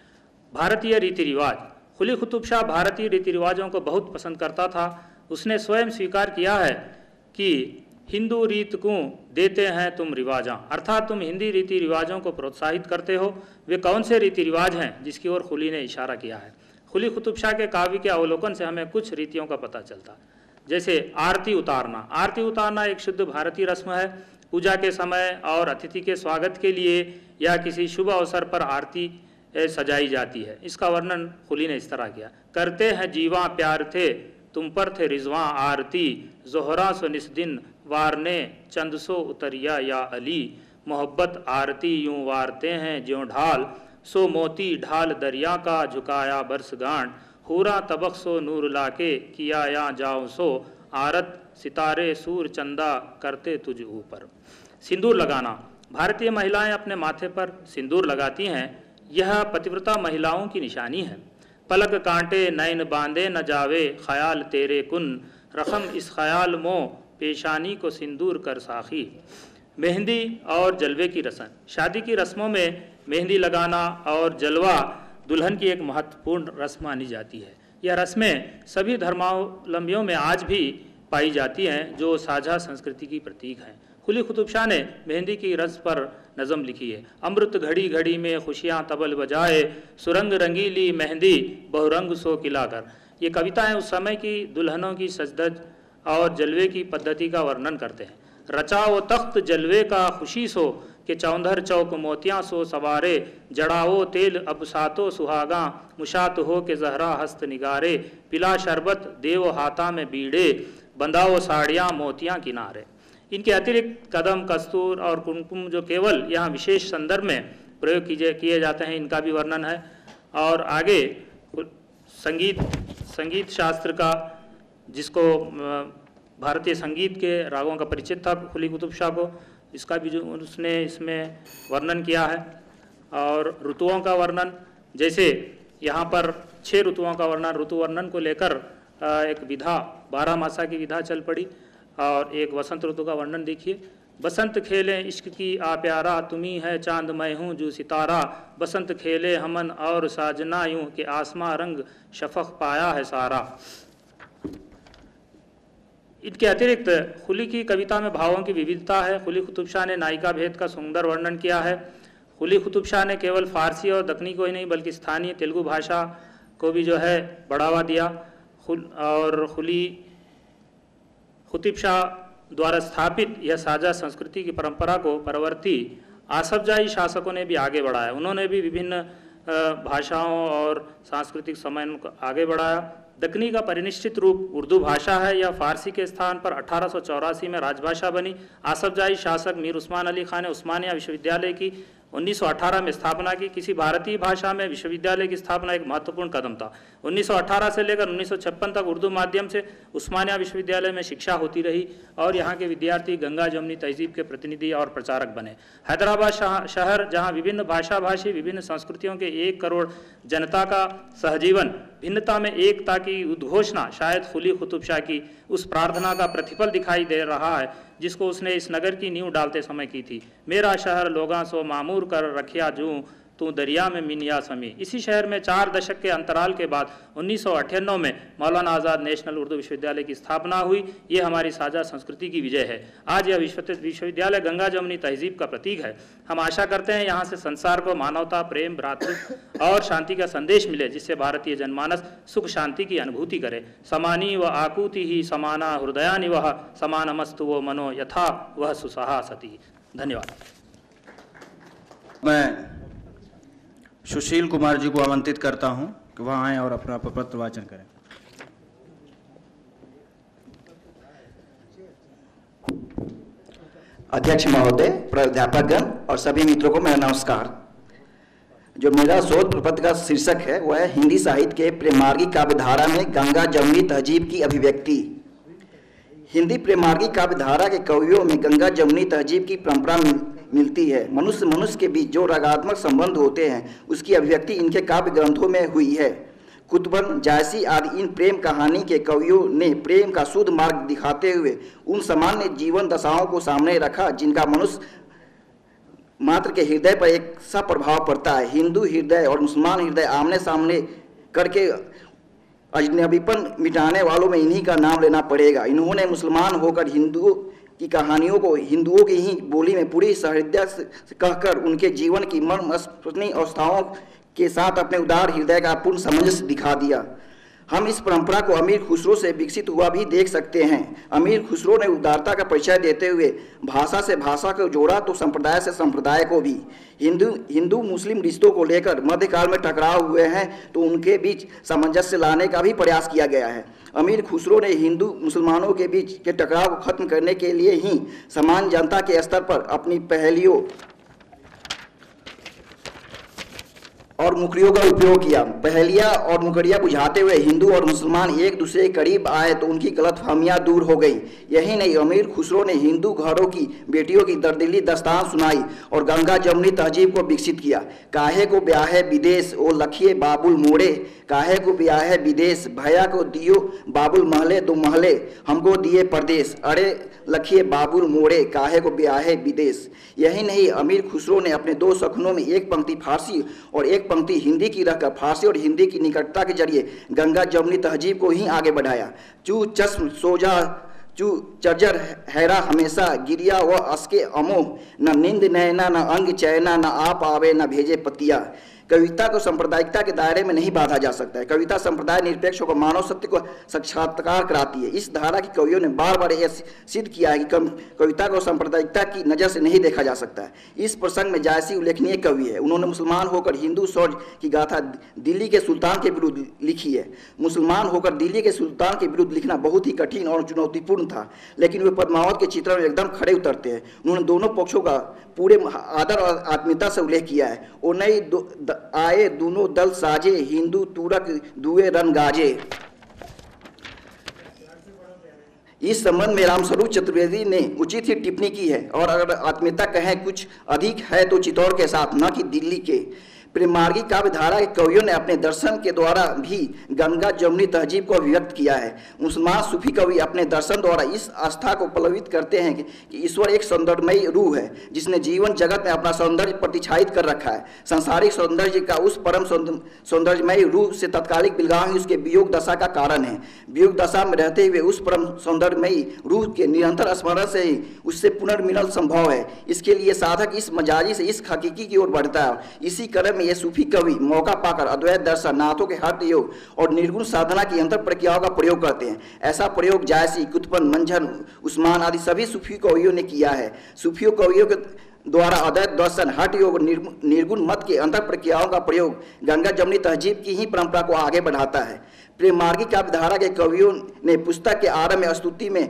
भारतीय रीति रिवाज। कुली कुतुब शाह भारतीय रीति रिवाजों को बहुत पसंद करता था। उसने स्वयं स्वीकार किया है कि हिंदू रीत को देते हैं तुम रिवाजां, अर्थात तुम हिंदी रीति रिवाजों को प्रोत्साहित करते हो। वे कौन से रीति रिवाज हैं जिसकी ओर कुली ने इशारा किया है? कुली कुतुब शाह के काव्य के अवलोकन से हमें कुछ रीतियों का पता चलता, जैसे आरती उतारना। आरती उतारना एक शुद्ध भारतीय रस्म है। पूजा के समय और अतिथि के स्वागत के लिए या किसी शुभ अवसर पर आरती सजाई जाती है। इसका वर्णन कुली ने इस तरह किया, करते हैं जीवा प्यार थे तुम पर थे रिजवां आरती, जोहरा सो निस्दिन वारने चंद सो उतरिया या अली, मोहब्बत आरती यूं वारते हैं ज्यों ढाल, सो मोती ढाल दरिया का झुकाया बरसगांठ, हूरा तबक सो नूर लाके किया या जाओ सो, आरत सितारे सूर चंदा करते तुझ ऊपर। सिंदूर लगाना। भारतीय महिलाएं अपने माथे पर सिंदूर लगाती हैं। यह पतिव्रता महिलाओं की निशानी है। पलक कांटे नैन बांधे न जावे ख्याल तेरे कुन, रकम इस ख्याल मो पेशानी को सिंदूर कर साखी। मेहंदी और जलवे की रस्म। शादी की रस्मों में मेहंदी लगाना और जलवा दुल्हन की एक महत्वपूर्ण रस्म मानी जाती है। यह रस्में सभी धर्मावलंबियों में आज भी पाई जाती हैं, जो साझा संस्कृति की प्रतीक हैं। कुली कुतुब शाह ने मेहंदी की रस्म पर नज़म लिखी है। अमृत घड़ी घड़ी में खुशियाँ तबल बजाए, सुरंग रंगीली मेहंदी बहुरंग सो किलाकर। ये कविताएं उस समय की दुल्हनों की सजधज और जलवे की पद्धति का वर्णन करते हैं। रचाओ तख्त जलवे का खुशी सो कि चौंधर चौक मोतियाँ सो सवारे, जड़ाओ तेल अब सातो सुहागा मुशात हो के जहरा हस्त निगारे, पिला शरबत देव हाथा में बीड़े, बंधाओ साड़ियाँ मोतियाँ किनारे। इनके अतिरिक्त कदम, कस्तूर और कुमकुम जो केवल यहाँ विशेष संदर्भ में प्रयोग किए किए जाते हैं, इनका भी वर्णन है। और आगे संगीत संगीत शास्त्र का, जिसको भारतीय संगीत के रागों का परिचित था कुली कुतुब शाह को, इसका भी जो उसने इसमें वर्णन किया है। और ऋतुओं का वर्णन, जैसे यहाँ पर छह ऋतुओं का वर्णन, ऋतु वर्णन को लेकर एक विधा, बारह मासा की विधा चल पड़ी। और एक वसंत ऋतु का वर्णन देखिए। बसंत खेले इश्क की आ प्यारा, तुम्ही है चांद मैं हूँ जो सितारा, बसंत खेले हमन और साजना यूं के आसमां रंग शफक पाया है सारा। इनके अतिरिक्त कुली की कविता में भावों की विविधता है। कुली कुतुब शाह ने नायिका भेद का सुंदर वर्णन किया है। कुली कुतुब शाह ने केवल फारसी और दक्कनी को ही नहीं बल्कि स्थानीय तेलुगु भाषा को भी जो है बढ़ावा दिया। और कुली कुतुब शाह द्वारा स्थापित यह साझा संस्कृति की परंपरा को परवर्ती आसफजाही शासकों ने भी आगे बढ़ाया। उन्होंने भी विभिन्न भाषाओं और सांस्कृतिक समन्वय को आगे बढ़ाया। दक्कनी का परिनिश्चित रूप उर्दू भाषा है। यह फारसी के स्थान पर अठारह सौ चौरासी में राजभाषा बनी। आसफजाही शासक मीर उस्मान अली खान ने उस्मानिया विश्वविद्यालय की उन्नीस सौ अठारह में स्थापना की। किसी भारतीय भाषा में विश्वविद्यालय की स्थापना एक महत्वपूर्ण कदम था। उन्नीस सौ अठारह से लेकर उन्नीस सौ छप्पन तक उर्दू माध्यम से उस्मानिया विश्वविद्यालय में शिक्षा होती रही और यहाँ के विद्यार्थी गंगा जमुनी तहजीब के प्रतिनिधि और प्रचारक बने। हैदराबाद शहर, जहाँ विभिन्न भाषा भाषी विभिन्न संस्कृतियों के एक करोड़ जनता का सहजीवन, भिन्नता में एकता की उद्घोषणा, शायद कुली कुतुब शाह की उस प्रार्थना का प्रतिफल दिखाई दे रहा है जिसको उसने इस नगर की नींव डालते समय की थी। मेरा शहर लोगां सो मामूर कर रखिया जूं, तू दरिया में मिनिया समी। इसी शहर में चार दशक के अंतराल के बाद उन्नीस सौ अट्ठानवे में मौलाना आज़ाद नेशनल उर्दू विश्वविद्यालय की स्थापना हुई। ये हमारी साझा संस्कृति की विजय है। आज यह विश्वविद्यालय गंगा जमुनी तहजीब का प्रतीक है। हम आशा करते हैं यहाँ से संसार को मानवता, प्रेम, भ्रातृत्व और शांति का संदेश मिले, जिससे भारतीय जनमानस सुख शांति की अनुभूति करे। समानी व आकुति ही समाना हृदयानि वह, समानमस्तु वो मनो यथा वह सुसहा सती। धन्यवाद। मैं सुशील कुमार जी को आमंत्रित करता हूं कि वहां आएं और अपना प्रपत्र वाचन करें। अध्यक्ष महोदय, प्राध्यापकगण और सभी मित्रों को मेरा नमस्कार। जो मेरा शोध प्रपत्र का शीर्षक है वह है हिंदी साहित्य के प्रेमार्गी काव्यधारा में गंगा जमुनी तहजीब की अभिव्यक्ति। हिंदी प्रेमार्गी काव्यधारा के कवियों में गंगा जमुनी तहजीब की परंपरा मिल, मिलती है। मनुष्य मनुष्य के बीच जो रागात्मक संबंध होते हैं उसकी अभिव्यक्ति इनके काव्य ग्रंथों में हुई है। कुतुबन, जायसी आदि इन प्रेम कहानी के कवियों ने प्रेम का शुद्ध मार्ग दिखाते हुए उन सामान्य जीवन दशाओं को सामने रखा जिनका मनुष्य मात्र के हृदय पर एक सा प्रभाव पड़ता है। हिंदू हृदय और मुसलमान हृदय आमने सामने करके अजनबीपन मिटाने वालों में इन्हीं का नाम लेना पड़ेगा। इन्होंने मुसलमान होकर हिंदुओं की कहानियों को हिंदुओं की ही बोली में पूरी सहृदय से कहकर उनके जीवन की मर्मस्पर्शी अवस्थाओं के साथ अपने उदार हृदय का पूर्ण सामंजस्य दिखा दिया। हम इस परंपरा को अमीर खुसरो से विकसित हुआ भी देख सकते हैं। अमीर खुसरो ने उदारता का परिचय देते हुए भाषा से भाषा को जोड़ा तो संप्रदाय से संप्रदाय को भी। हिंदू हिंदू मुस्लिम रिश्तों को लेकर मध्यकाल में टकराव हुए हैं तो उनके बीच सामंजस्य लाने का भी प्रयास किया गया है। अमीर खुसरो ने हिंदू मुसलमानों के बीच के टकराव को खत्म करने के लिए ही समान जनता के स्तर पर अपनी पहेलियों और मुकरियों का उपयोग किया। पहेलियां और मुकरियां बुझाते हुए हिंदू और मुसलमान एक दूसरे के करीब आए तो उनकी गलतफहमियां दूर हो गई। यही नहीं, अमीर खुसरो ने हिंदू घरों की बेटियों की दर्दिली दास्तान सुनाई और गंगा जमुनी तहजीब को विकसित किया। काहे को ब्याहे विदेश ओ लखिए बाबुल मोड़े, काहे को ब्याहे विदेश भैया को दियो बाबुल महले दो महले हमको दिए परदेश, अरे लखिए बाबुल मोड़े काहे को ब्याहे विदेश। यही नहीं, अमीर खुसरो ने अपने दो सखनों में एक पंक्ति फारसी और एक पंक्ति हिंदी की रखकर फारसी और हिंदी की निकटता के जरिए गंगा जमुनी तहजीब को ही आगे बढ़ाया। चू चश्म सोजा चू चर्जर हैरा हमेशा गिरिया व अस्के अमोह, न नींद नैना न अंग चैना न आप आवे न भेजे पतिया। कविता को सांप्रदायिकता के दायरे में नहीं बांधा जा सकता है। कविता संप्रदाय निरपेक्ष होकर मानव सत्य को साक्षात्कार कराती है। इस धारा की कवियों ने बार बार यह सिद्ध किया है कि कविता को सांप्रदायिकता की नज़र से नहीं देखा जा सकता है। इस प्रसंग में जायसी उल्लेखनीय कवि है। उन्होंने मुसलमान होकर हिंदू शौर्य की गाथा दिल्ली के सुल्तान के विरुद्ध लिखी है। मुसलमान होकर दिल्ली के सुल्तान के विरुद्ध लिखना बहुत ही कठिन और चुनौतीपूर्ण था, लेकिन वे पद्मावत के चित्रण में एकदम खड़े उतरते हैं। उन्होंने दोनों पक्षों का पूरे आदर और आत्मीयता से उल्लेख किया है। ओ नई आए दोनों दल साजे, हिंदू तुरक दुए रन गाजे। इस संबंध में रामस्वरूप चतुर्वेदी ने उचित ही टिप्पणी की है और अगर आत्मीयता कहें कुछ अधिक है तो चित्तौड़ के साथ, न कि दिल्ली के। प्रेमार्गी काव्यधारा के कवियों ने अपने दर्शन के द्वारा भी गंगा जमुनी तहजीब को अभिव्यक्त किया है। मुसलमान सूफी कवि अपने दर्शन द्वारा इस आस्था को पल्लवित करते हैं कि ईश्वर एक सौंदर्यमयी रूह है जिसने जीवन जगत में अपना सौंदर्य प्रतिछायित कर रखा है। सांसारिक सौंदर्य का उस परम सौंदर्यमयी रूह से तत्कालिक बिलगाव ही उसके वियोग दशा का कारण है। वियोग दशा में रहते हुए उस परम सौंदर्यमयी रूह के निरंतर स्मरण से ही उससे पुनर्मिलन संभव है। इसके लिए साधक इस मजाजी से इस हकीकी की ओर बढ़ता है। इसी क्रम ये सूफी कवि मौका पाकर अद्वैत दर्शन, नाथों के हठ योग और निर्गुण साधना की अंतर प्रक्रियाओं का प्रयोग करते हैं। ऐसा प्रयोग जायसी, कुतुबन, मंझन, उस्मान आदि सभी सूफी कवियों ने किया है। सूफी कवियों के द्वारा अद्वैत दर्शन, हठ योग और निर्गुण मत के अंतर प्रक्रियाओं का प्रयोग गंगा जमुनी तहजीब की ही परंपरा को आगे बढ़ाता है। प्रेमार्गी काव्यधारा के कवियों ने पुस्तक के आरंभ में स्तुति में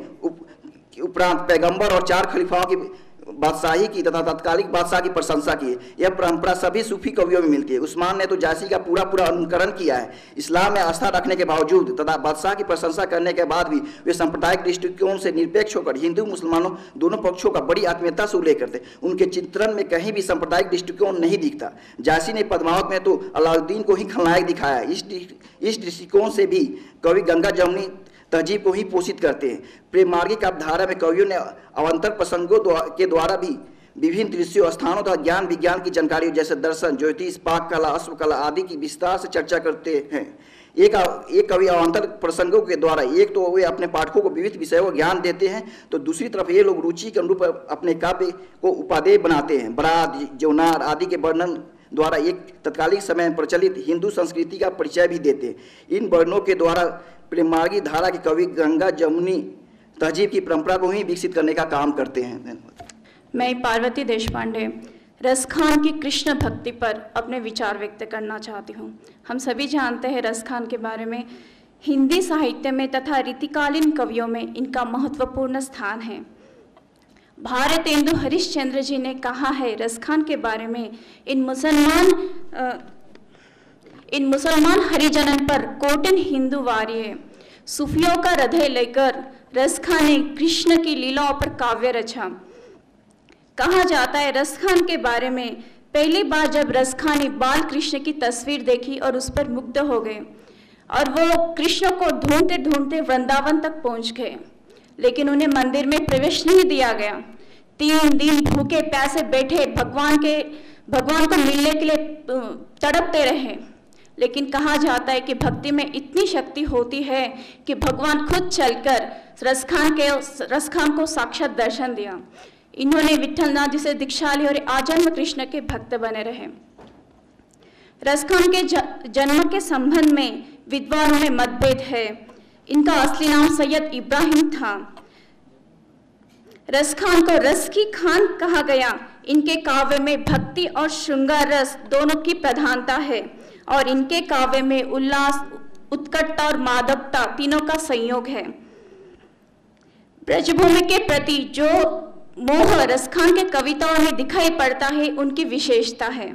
उपरांत पैगंबर और चार खलीफाओं की बादशाही की तथा तत्कालिक बादशाह की प्रशंसा की है। यह परंपरा सभी सूफी कवियों में मिलती है। उस्मान ने तो जायसी का पूरा पूरा अनुकरण किया है। इस्लाम में आस्था रखने के बावजूद तथा बादशाह की प्रशंसा करने के बाद भी वे सांप्रदायिक दृष्टिकोण से निरपेक्ष होकर हिंदू मुसलमानों दोनों पक्षों का बड़ी आत्मीयता से उल्लेख करते। उनके चित्रण में कहीं भी सांप्रदायिक दृष्टिकोण नहीं दिखता। जायसी ने पद्मावत में तो अलाउद्दीन को ही खलनायक दिखाया। इस इस दृष्टिकोण से भी कवि गंगा जमुनी तहजीब को ही पोषित करते हैं। प्रेमार्गी काव्यधारा में कवियों ने अवंतर प्रसंगों के द्वारा भी विभिन्न दृश्यों, स्थानों तथा ज्ञान विज्ञान की जानकारी जैसे दर्शन, ज्योतिष, पाक कला, अश्वकला आदि की विस्तार से चर्चा करते हैं। एक एक कवि अवंतर प्रसंगों के द्वारा एक तो वे अपने पाठकों को विविध विषयों का ज्ञान देते हैं, तो दूसरी तरफ ये लोग रुचि के अनुरूप अपने काव्य को उपादेय बनाते हैं। बरात, जौनार आदि के वर्णन द्वारा एक तत्कालिक समय में प्रचलित हिंदू संस्कृति का परिचय भी देते हैं। इन वर्णों के द्वारा प्रेमार्गी धारा के कवि गंगा जमुनी तहजीब की परंपरा को ही विकसित करने का काम करते हैं। मैं पार्वती देशपांडे रसखान की कृष्ण भक्ति पर अपने विचार व्यक्त करना चाहती हूँ। हम सभी जानते हैं रसखान के बारे में। हिंदी साहित्य में तथा रीतिकालीन कवियों में इनका महत्वपूर्ण स्थान है। भारतेंदु हरिश्चंद्र जी ने कहा है रसखान के बारे में, इन मुसलमान इन मुसलमान हरिजनन पर कोटिन हिंदू वार्य सूफियों का हृदय लेकर रस खान ने कृष्ण की लीलाओं पर काव्य रचा। कहा जाता है रस खान के बारे में, पहली बार जब रस खान ने बाल कृष्ण की तस्वीर देखी और उस पर मुग्ध हो गए और वो कृष्ण को ढूंढते ढूंढते वृंदावन तक पहुंच गए, लेकिन उन्हें मंदिर में प्रवेश नहीं दिया गया। तीन दिन भूखे प्यासे बैठे भगवान के भगवान को मिलने के लिए तड़पते रहे, लेकिन कहा जाता है कि भक्ति में इतनी शक्ति होती है कि भगवान खुद चलकर रस खान के रस खान को साक्षात दर्शन दिया। इन्होंने विठलनाथ जी से दीक्षा ली और आजन्म कृष्ण के भक्त बने रहे। रस खान के जन्म के संबंध में विद्वानों में मतभेद है। इनका असली नाम सैयद इब्राहिम था। रस खान को रस की खान कहा गया। इनके काव्य में भक्ति और श्रृंगार रस दोनों की प्रधानता है और इनके काव्य में उल्लास, उत्कटता और मादकता तीनों का संयोग है। ब्रजभूमि के प्रति जो मोह रस खान के कविताओं में दिखाई पड़ता है उनकी विशेषता है।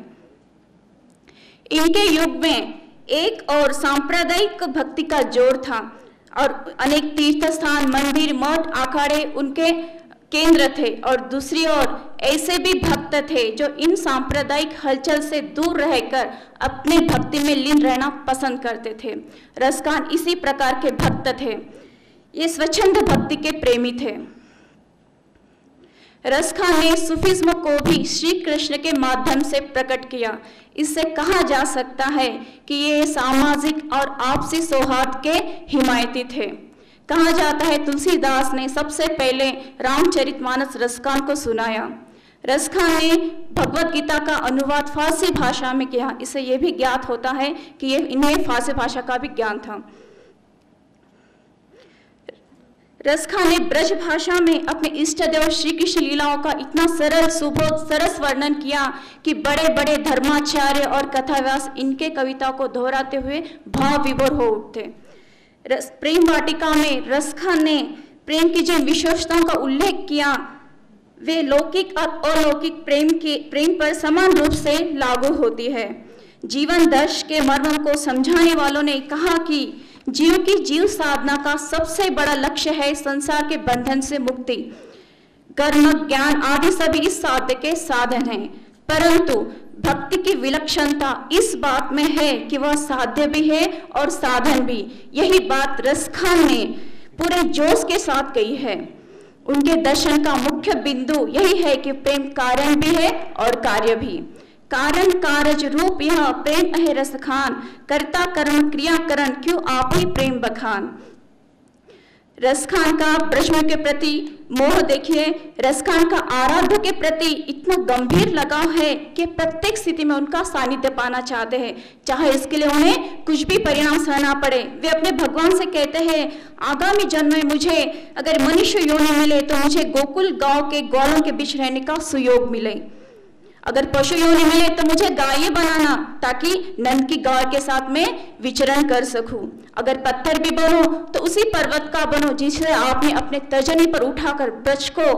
इनके युग में एक और सांप्रदायिक भक्ति का जोर था और अनेक तीर्थ स्थान, मंदिर, मठ, अखाड़े उनके केंद्र थे, और दूसरी ओर ऐसे भी भक्त थे जो इन सांप्रदायिक हलचल से दूर रहकर अपने भक्ति में लीन रहना पसंद करते थे। रस खान इसी प्रकार के भक्त थे। ये स्वच्छंद भक्ति के प्रेमी थे। रस खान ने सूफिज्म को भी श्री कृष्ण के माध्यम से प्रकट किया। इससे कहा जा सकता है कि ये सामाजिक और आपसी सौहार्द के हिमायती थे। कहा जाता है तुलसीदास ने सबसे पहले रामचरितमानस रस खान को सुनाया। रस खान ने भगवत गीता का अनुवाद फारसी भाषा में किया। इससे यह भी ज्ञात होता है कि ये इन्हें फारसी भाषा का भी ज्ञान था। रस खान ने ब्रज भाषा में अपने इष्ट देव श्री कृष्ण लीलाओं का इतना सरल, सुबोध, सरस वर्णन किया कि बड़े बड़े धर्माचार्य और कथाव्यास इनके कविता को दोहराते हुए भाव विभोर हो उठते। रस प्रेम वाटिका में रस खान ने प्रेम की जिन विशेषताओं का उल्लेख किया वे लौकिक और अलौकिक प्रेम के प्रेम पर समान रूप से लागू होती है। जीवन दर्श के मर्म को समझाने वालों ने कहा कि जीव की जीव साधना का सबसे बड़ा लक्ष्य है संसार के बंधन से मुक्ति। कर्म, ज्ञान आदि सभी इस साध्य के साधन हैं, परंतु भक्ति की विलक्षणता इस बात में है कि वह साध्य भी है और साधन भी। यही बात रस खान ने पूरे जोश के साथ कही है। उनके दर्शन का मुख्य बिंदु यही है कि प्रेम कारण भी है और कार्य भी। कारण कारज रूप यह प्रेम है रस खान, कर्ता कर्म क्रिया करण क्यों आप ही प्रेम बखान। रस खान का ब्रह्म के प्रति मोह देखिए। रस खान का आराध्य के प्रति इतना गंभीर लगाव है कि प्रत्येक स्थिति में उनका सानिध्य पाना चाहते हैं, चाहे इसके लिए उन्हें कुछ भी परिणाम सहना पड़े। वे अपने भगवान से कहते हैं आगामी जन्म में मुझे अगर मनुष्य योनि मिले तो मुझे गोकुल गांव के ग्वालों के बीच रहने का सुयोग मिले। अगर पशु योनि मिले तो मुझे गाय बनाना ताकि नंद की गाय के साथ में विचरण कर सकूं। अगर पत्थर भी बनो तो उसी पर्वत का बनो जिसे आपने अपने तर्जनी पर उठाकर ब्रज को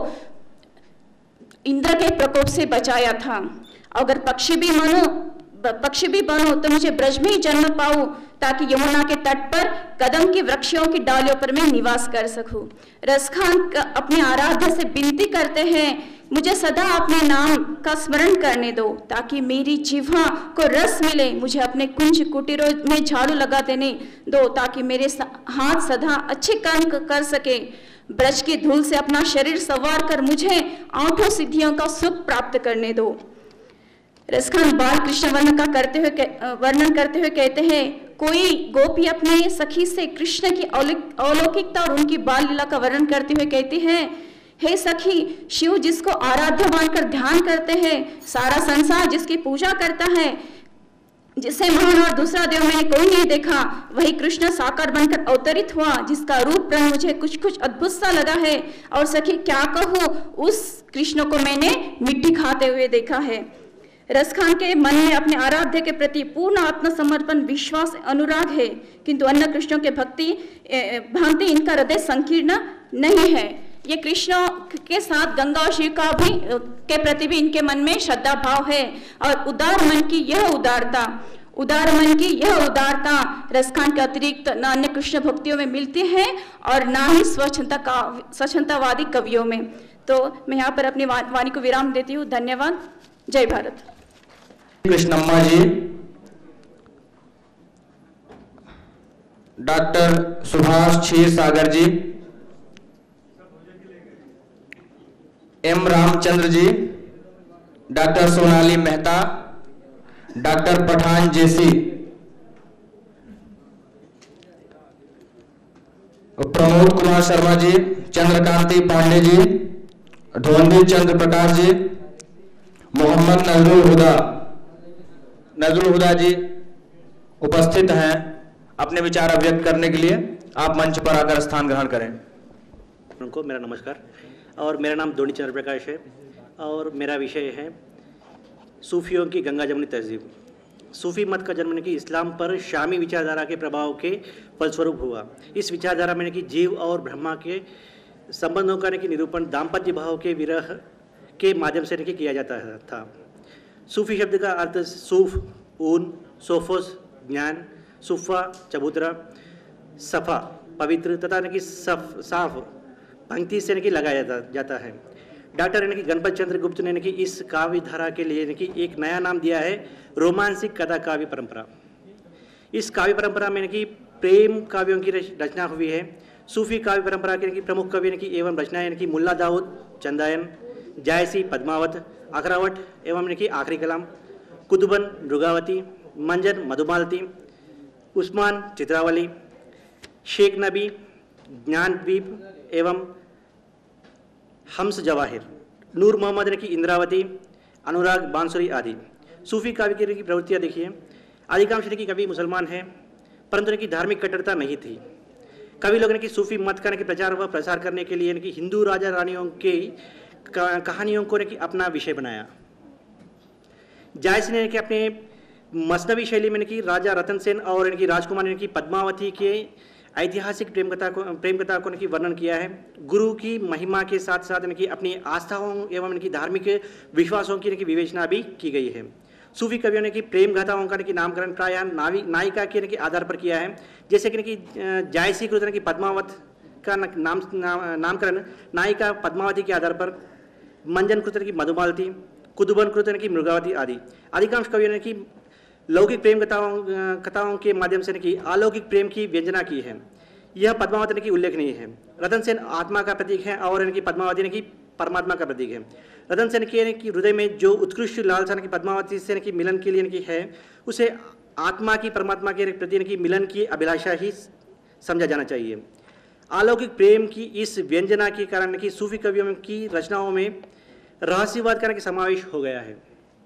इंद्र के प्रकोप से बचाया था। अगर पक्षी भी बनो पक्षी भी बनो तो मुझे ब्रज में ही जन्म पाऊं ताकि यमुना के तट पर कदम की वृक्षों की डालियों पर मैं निवास कर सकूं। रस खान अपने आराध्य से विनती करते हैं मुझे सदा अपने नाम का स्मरण करने दो ताकि मेरी जिह्वा को रस मिले। मुझे अपने कुंज कुटीरों में झाड़ू लगा देने दो ताकि मेरे हाथ सदा अच्छे कर्म कर सके। ब्रज की धूल से अपना शरीर सवार कर मुझे आठों सिद्धियों का सुख प्राप्त करने दो। रस खान बाल कृष्ण वर्णन का करते हुए वर्णन करते हुए कहते हैं कोई गोपी अपने सखी से कृष्ण की अलौकिकता और उनकी बाल लीला का वर्णन करते हुए कहती है हे सखी, शिव जिसको आराध्य मानकर ध्यान करते हैं, सारा संसार जिसकी पूजा करता है, जिसे महान और दूसरा देव मैंने कोई नहीं देखा, वही कृष्ण साकार बनकर अवतरित हुआ जिसका रूप रंग मुझे कुछ कुछ अद्भुत सा लगा है। और सखी क्या कहूँ, उस कृष्ण को मैंने मिट्टी खाते हुए देखा है। रस खान के मन में अपने आराध्य के प्रति पूर्ण आत्मसमर्पण, विश्वास, अनुराग है, किंतु अन्य कृष्णों के भक्ति भांति इनका हृदय संकीर्ण नहीं है। ये कृष्ण के साथ गंगा और शिव का भी के प्रति भी इनके मन में श्रद्धा भाव है और उदार मन की यह उदारता उदार मन की यह उदारता रसखान के अतिरिक्त न अन्य कृष्ण भक्तियों में मिलती है और ना ही स्वच्छता का स्वच्छतावादी कवियों में। तो मैं यहाँ पर अपनी वाणी को विराम देती हूँ। धन्यवाद। जय Bharat. Krishnamma ji, doctor Subhash Ksheer Sagar ji, M Ramchandra ji, doctor Sonali Mehta, doctor Pathan J C, Pramod Kumar Sharma ji, Chandrakanti Pandey ji, Dhondi Chandra Prakash ji, Mohammed Nazrul Huda Nazrul Huda ji उपस्थित हैं अपने विचार अभिव्यक्त करने के लिए। आप मंच पर आकर स्थान ग्रहण करें। उनको मेरा नमस्कार और मेरा नाम ढोंडी चंद्र प्रकाश है और मेरा विषय है सूफियों की गंगा जमुनी तहजीब। सूफी मत का जन्म कि इस्लाम पर शामी विचारधारा के प्रभाव के फलस्वरूप हुआ। इस विचारधारा में कि जीव और ब्रह्मा के संबंधों का कि निरूपण दाम्पत्य भाव के विरह के माध्यम से नहीं किया जाता था। सूफी शब्द का अर्थ सूफ, ऊन, सोफोस ज्ञान, सुफा चबूतरा, सफ़ा पवित्र तथा कि सफ साफ पंक्ति से कि लगाया जाता, जाता है। डॉक्टर यानी कि गणपत चंद्र गुप्त ने कि इस काव्य धारा के लिए कि एक नया नाम दिया है रोमांसिक कथा काव्य परंपरा। इस काव्य परंपरा में कि प्रेम काव्यों की रचना हुई है। सूफी काव्य परंपरा के कि प्रमुख कवि की एवं रचनाएं यानी कि मुल्ला दाऊद, चंदायन, जायसी, पद्मावत, अखरावट एवं कि आखिरी कलाम, कुतुबन, रुगावती, मंजन, मधुमालती, उस्मान, चित्रावली, शेख नबी, ज्ञानद्वीप एवं हम्स जवाहिर, नूर मोहम्मद ने की इंद्रावती, अनुराग बांसुरी आदि। सूफी काव्य की प्रवृत्तियाँ देखिए। अधिकांश की कवि मुसलमान हैं परंतु की धार्मिक कट्टरता नहीं थी। कवि लोगों ने कि सूफी मत का कि प्रचार व प्रसार करने के लिए कि हिंदू राजा रानियों के कहानियों को कि अपना विषय बनाया। जायस ने कि अपने मसनवी शैली में कि राजा रतन सेन और इनकी राजकुमार ने कि पद्मावती के ऐतिहासिक प्रेम कथा को प्रेम कथा को इनकी वर्णन किया है। गुरु की महिमा के साथ साथ इनकी अपनी आस्थाओं एवं इनकी धार्मिक विश्वासों की इनकी विवेचना भी की गई है। सूफी कवियों ने कि प्रेम गाथाओं का इनकी नामकरण प्रायः नावी नायिका के इनके आधार पर किया है। जैसे कि इनकी जायसी कृत की पद्मावत का नाम नामकरण नायिका पद्मावती के आधार पर, मंजन कृत की मधुमालती, कुतुबन कृत की मृगावती आदि। अधिकांश कवियों ने कि लौकिक प्रेम कथाओं कथाओं के माध्यम से कि अलौकिक प्रेम की व्यंजना की है। यह पद्मावती ने की उल्लेखनीय है। रतन सेन आत्मा का प्रतीक है और इनकी पद्मावती ने की परमात्मा का प्रतीक है। रतन सेन के हृदय में जो उत्कृष्ट लालसा की पद्मावती से की मिलन के लिए की है उसे आत्मा की परमात्मा के प्रति की मिलन की अभिलाषा ही समझा जाना चाहिए। अलौकिक प्रेम की इस व्यंजना के कारण की सूफी कवियों की रचनाओं में रहस्यवाद का समावेश हो गया है।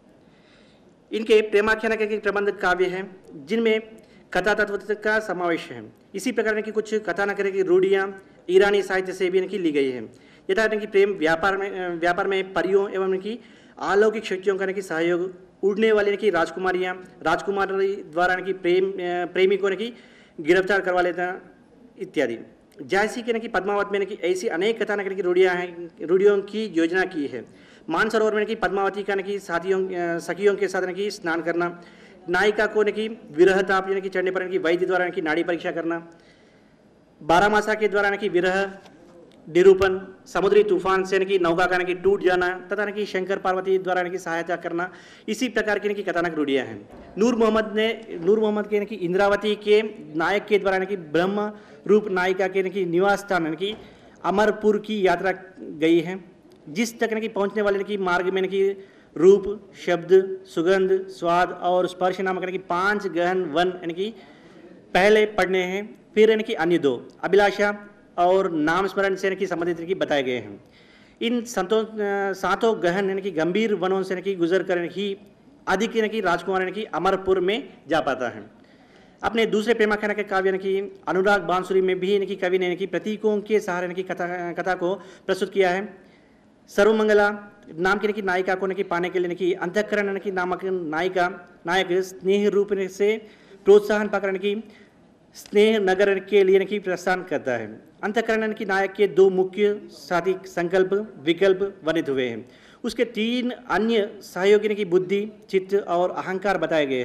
इनके प्रेमाख्यान के प्रबंध काव्य हैं जिनमें कथा तत्व का समावेश है। इसी प्रकार की कुछ कथानक की रूढ़ियाँ ईरानी साहित्य से भी इनकी ली गई है। यथा इनकी प्रेम व्यापार में व्यापार में परियों एवं इनकी अलौकिक शक्तियों का सहयोग, उड़ने वाली इनकी राजकुमारियाँ, राजकुमार द्वारा इनकी प्रेम प्रेमी को इनकी गिरफ्तार करवा लेता इत्यादि। जायसी के इनकी पद्मावत में इनकी ऐसी अनेक कथानक की रूढ़ियाँ हैं रूढ़ियों की योजना की है। मानसरोवर में की पद्मावती का की साथियों सखियों के साथ की स्नान करना, नायिका को की विरह ताप यानी कि चढ़ने पर इनकी वैद्य द्वारा की नाड़ी परीक्षा करना, बारहमासा के द्वारा की विरह निरूपण, समुद्री तूफान से की नौका का की टूट जाना तथा की शंकर पार्वती द्वारा की सहायता करना, इसी प्रकार की कथानक रूढ़ियाँ हैं। नूर मोहम्मद ने नूर मोहम्मद के की इंद्रावती के नायक के द्वारा की ब्रह्म रूप नायिका के की निवास स्थान की अमरपुर की यात्रा गई है, जिस तक की पहुँचने वाले की मार्ग में की रूप, शब्द, सुगंध, स्वाद और स्पर्श नामक की पांच गहन वन इनकी पहले पढ़ने हैं, फिर इनकी अन्य दो अभिलाषा और नाम स्मरण से इनकी संबंधित इनकी बताए गए हैं। इन संतों सातों गहन इनकी गंभीर वनों से इनकी गुजर कर इनकी अधिक इनकी राजकुमार इनकी अमरपुर में जा पाता है। अपने दूसरे प्रेमाख्यान के काव्य इनकी अनुराग बांसुरी में भी इनकी कवि ने इनकी प्रतीकों के सहारे इनकी कथा कथा को प्रस्तुत किया है। सर्वमंगला नाम की नायिका को इनकी पाने के लिए इनकी अंतःकरण इनकी नामक नायिका नायक स्नेह रूप से प्रोत्साहन पाकर इनकी स्नेह नगर के लिए इनकी प्रस्थान करता है। अंतःकरण इनकी नायक के दो मुख्य साथी संकल्प विकल्प वर्णित हुए हैं। उसके तीन अन्य सहयोगी इनकी बुद्धि, चित्त और अहंकार बताए गए हैं।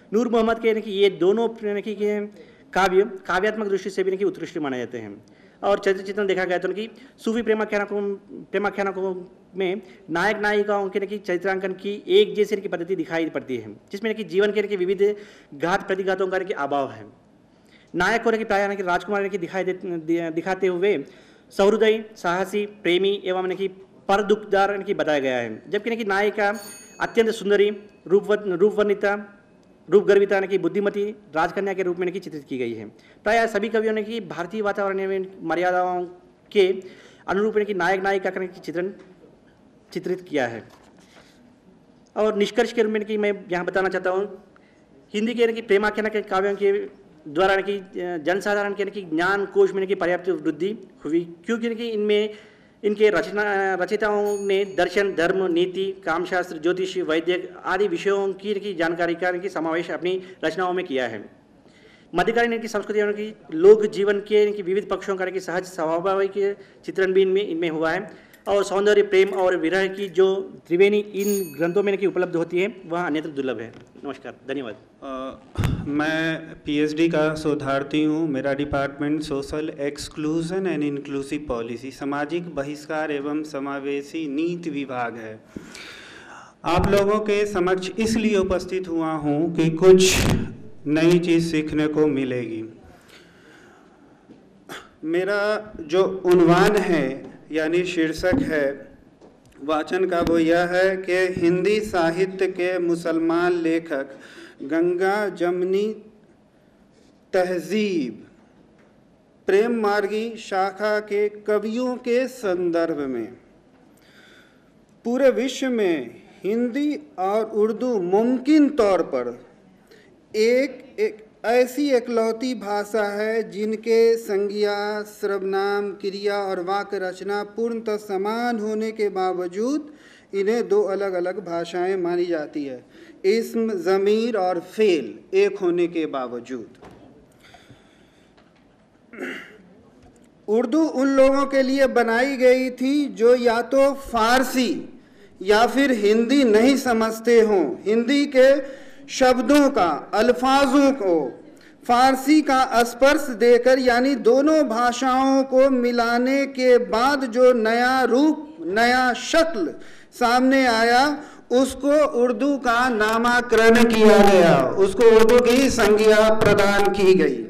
नूर मोहम्मद के यानी कि ये दोनों यानी कि काव्य काव्यात्मक दृष्टि से भी यानी कि उत्कृष्ट माने जाते हैं। और चरित्र चित्रण देखा गया तो कि सूफी प्रेमाख्यानों प्रेमाख्यानों में नायक नायिकाओं के कि चरित्रांकन की एक जैसी की पद्धति दिखाई पड़ती है, जिसमें कि जीवन के विविध घात प्रतिघातों का कि अभाव है। नायक को प्राय कि राजकुमार की दिखाई दे दिखाते हुए सहृदय, साहसी, प्रेमी एवं कि पर दुखदार की बताया गया है, जबकि कि नायिका अत्यंत सुंदरी, रूपवत रूपवर्णिता रूपगर्विता की बुद्धिमती राजकन्या के रूप में की चित्रित की गई है। प्राय सभी कवियों ने कि भारतीय वातावरण में मर्यादाओं के अनुरूप की नायक नायिका की चित्रण चित्रित किया है। और निष्कर्ष के रूप में कि मैं यहाँ बताना चाहता हूँ, हिंदी के कि प्रेमाख्यान के काव्यों के द्वारा कि जनसाधारण के कि ज्ञान कोश में कि पर्याप्त वृद्धि हुई, क्योंकि कि इनमें इनके रचना रचयिताओं ने दर्शन, धर्म, नीति, कामशास्त्र, ज्योतिष, वैद्य आदि विषयों की, की जानकारी का की समावेश अपनी रचनाओं में किया है। मध्यकालीन की संस्कृतियों की लोक जीवन के की विविध पक्षों का की सहज स्वाभाविक चित्रण भी इनमें इनमें हुआ है। और सौंदर्य, प्रेम और विरह की जो त्रिवेणी इन ग्रंथों में की उपलब्ध होती है वह अन्यत्र दुर्लभ है। नमस्कार, धन्यवाद। uh, मैं पीएचडी का शोधार्थी हूँ। मेरा department social exclusion and inclusive policy, सामाजिक बहिष्कार एवं समावेशी नीति विभाग है। आप लोगों के समक्ष इसलिए उपस्थित हुआ हूँ कि कुछ नई चीज़ सीखने को मिलेगी। मेरा जो उन्वान है यानी शीर्षक है वाचन का वो यह है कि हिंदी साहित्य के मुसलमान लेखक गंगा जमनी तहजीब प्रेम मार्गी शाखा के कवियों के संदर्भ में पूरे विश्व में हिंदी और उर्दू मुमकिन तौर पर एक एक ऐसी एकलौती भाषा है जिनके संज्ञा, सर्वनाम, क्रिया और वाक्य रचना पूर्णतः समान होने के बावजूद इन्हें दो अलग अलग भाषाएं मानी जाती है। इस्म, ज़मीर और फेल एक होने के बावजूद। उर्दू उन लोगों के लिए बनाई गई थी जो या तो फारसी या फिर हिंदी नहीं समझते हों। हिंदी के शब्दों का, अल्फाजों को फारसी का स्पर्श देकर यानी दोनों भाषाओं को मिलाने के बाद जो नया रूप, नया शक्ल सामने आया उसको उर्दू का नामकरण किया गया, उसको उर्दू की संज्ञा प्रदान की गई।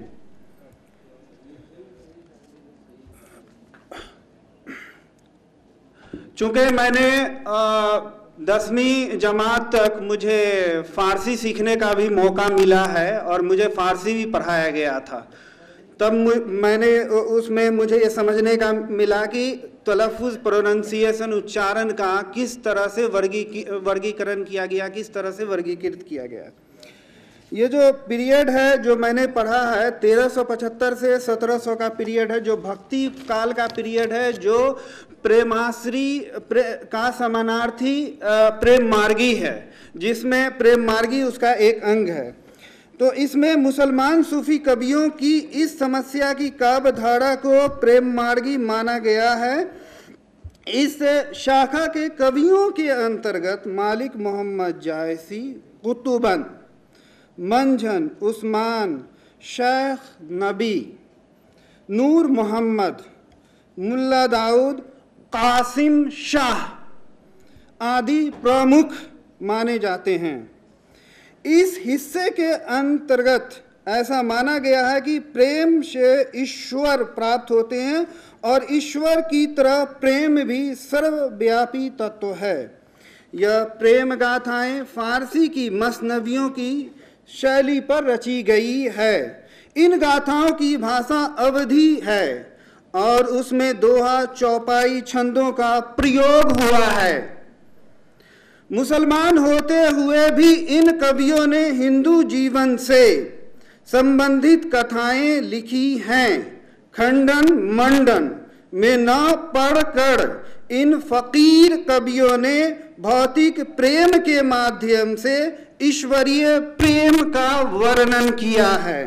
चूंकि मैंने आ, दसवीं जमात तक मुझे फ़ारसी सीखने का भी मौका मिला है और मुझे फ़ारसी भी पढ़ाया गया था, तब मैंने उसमें मुझे ये समझने का मिला कि तलफ़ुज़, प्रोनंसिएशन, उच्चारण का किस तरह से वर्गी वर्गीकरण किया गया, किस तरह से वर्गीकृत किया गया। ये जो पीरियड है जो मैंने पढ़ा है तेरह सौ पचहत्तर से सत्रह सौ का पीरियड है, जो भक्ति काल का पीरियड है, जो प्रेमाश्री प्रे, का समानार्थी प्रेम मार्गी है, जिसमें प्रेम मार्गी उसका एक अंग है। तो इसमें मुसलमान सूफी कवियों की इस समस्या की काव्य धारा को प्रेम मार्गी माना गया है। इस शाखा के कवियों के अंतर्गत मालिक मोहम्मद जायसी, कुतुबन, मंझन, उस्मान, शेख नबी, नूर मोहम्मद, मुल्ला दाऊद, कासिम शाह आदि प्रमुख माने जाते हैं। इस हिस्से के अंतर्गत ऐसा माना गया है कि प्रेम से ईश्वर प्राप्त होते हैं और ईश्वर की तरह प्रेम भी सर्वव्यापी तत्व है। यह प्रेम गाथाएं फारसी की मसनवियों की शैली पर रची गई है। इन गाथाओं की भाषा अवधी है और उसमें दोहा, चौपाई, छंदों का प्रयोग हुआ है। मुसलमान होते हुए भी इन कवियों ने हिंदू जीवन से संबंधित कथाएं लिखी हैं। खंडन मंडन में न पढ़कर इन फकीर कवियों ने भौतिक प्रेम के माध्यम से ईश्वरीय प्रेम का वर्णन किया है।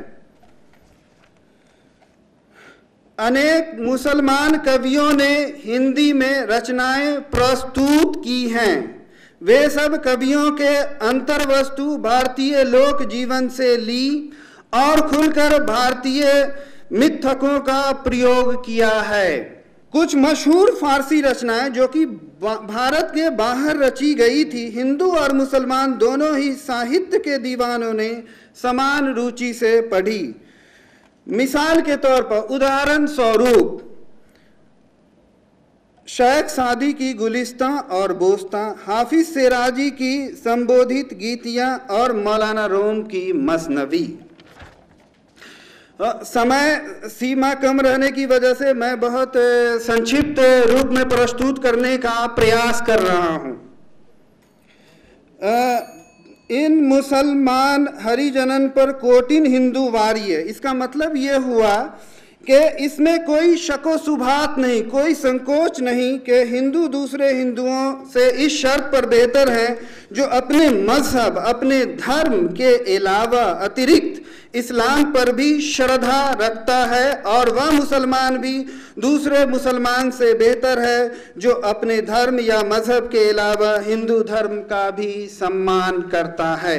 अनेक मुसलमान कवियों ने हिंदी में रचनाएं प्रस्तुत की हैं। वे सब कवियों के अंतर्वस्तु भारतीय लोक जीवन से ली और खुलकर भारतीय मिथकों का प्रयोग किया है। कुछ मशहूर फारसी रचनाएं जो कि भारत के बाहर रची गई थी, हिंदू और मुसलमान दोनों ही साहित्य के दीवानों ने समान रुचि से पढ़ी। मिसाल के तौर पर उदाहरण स्वरूप शेख सादी की गुलिस्तां और बोस्तां, हाफिज सिराजी की संबोधित गीतियां और मौलाना रोम की मसनवी। समय सीमा कम रहने की वजह से मैं बहुत संक्षिप्त रूप में प्रस्तुत करने का प्रयास कर रहा हूं। इन मुसलमान हरिजनन पर कोटिन हिंदू वारिय, इसका मतलब ये हुआ कि इसमें कोई शको शुभात नहीं, कोई संकोच नहीं कि हिंदू दूसरे हिंदुओं से इस शर्त पर बेहतर हैं जो अपने मजहब, अपने धर्म के अलावा अतिरिक्त इस्लाम पर भी श्रद्धा रखता है, और वह मुसलमान भी दूसरे मुसलमान से बेहतर है जो अपने धर्म या मजहब के अलावा हिंदू धर्म का भी सम्मान करता है।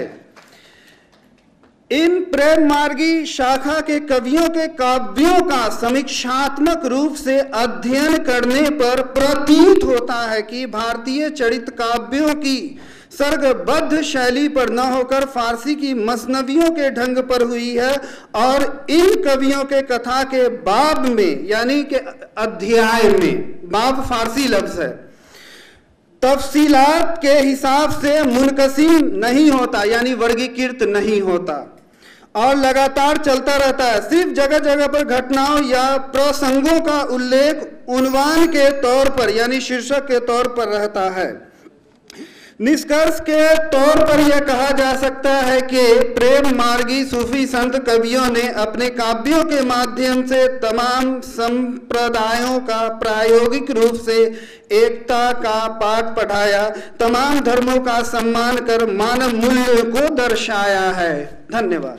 इन प्रेम मार्गी शाखा के कवियों के काव्यों का समीक्षात्मक रूप से अध्ययन करने पर प्रतीत होता है कि भारतीय चरित काव्यों की सर्गबद्ध शैली पर न होकर फारसी की मसनवियों के ढंग पर हुई है, और इन कवियों के कथा के बाब में यानी कि अध्याय में, बाब फारसी लफ्ज है, तफसीलात के हिसाब से मुनकसिम नहीं होता यानी वर्गीकृत नहीं होता और लगातार चलता रहता है। सिर्फ जगह जगह पर घटनाओं या प्रसंगों का उल्लेख उन्वान के तौर पर यानी शीर्षक के तौर पर रहता है। निष्कर्ष के तौर पर यह कहा जा सकता है कि प्रेम मार्गी सूफी संत कवियों ने अपने काव्यों के माध्यम से तमाम संप्रदायों का प्रायोगिक रूप से एकता का पाठ पढ़ाया, तमाम धर्मों का सम्मान कर मानव मूल्य को दर्शाया है। धन्यवाद।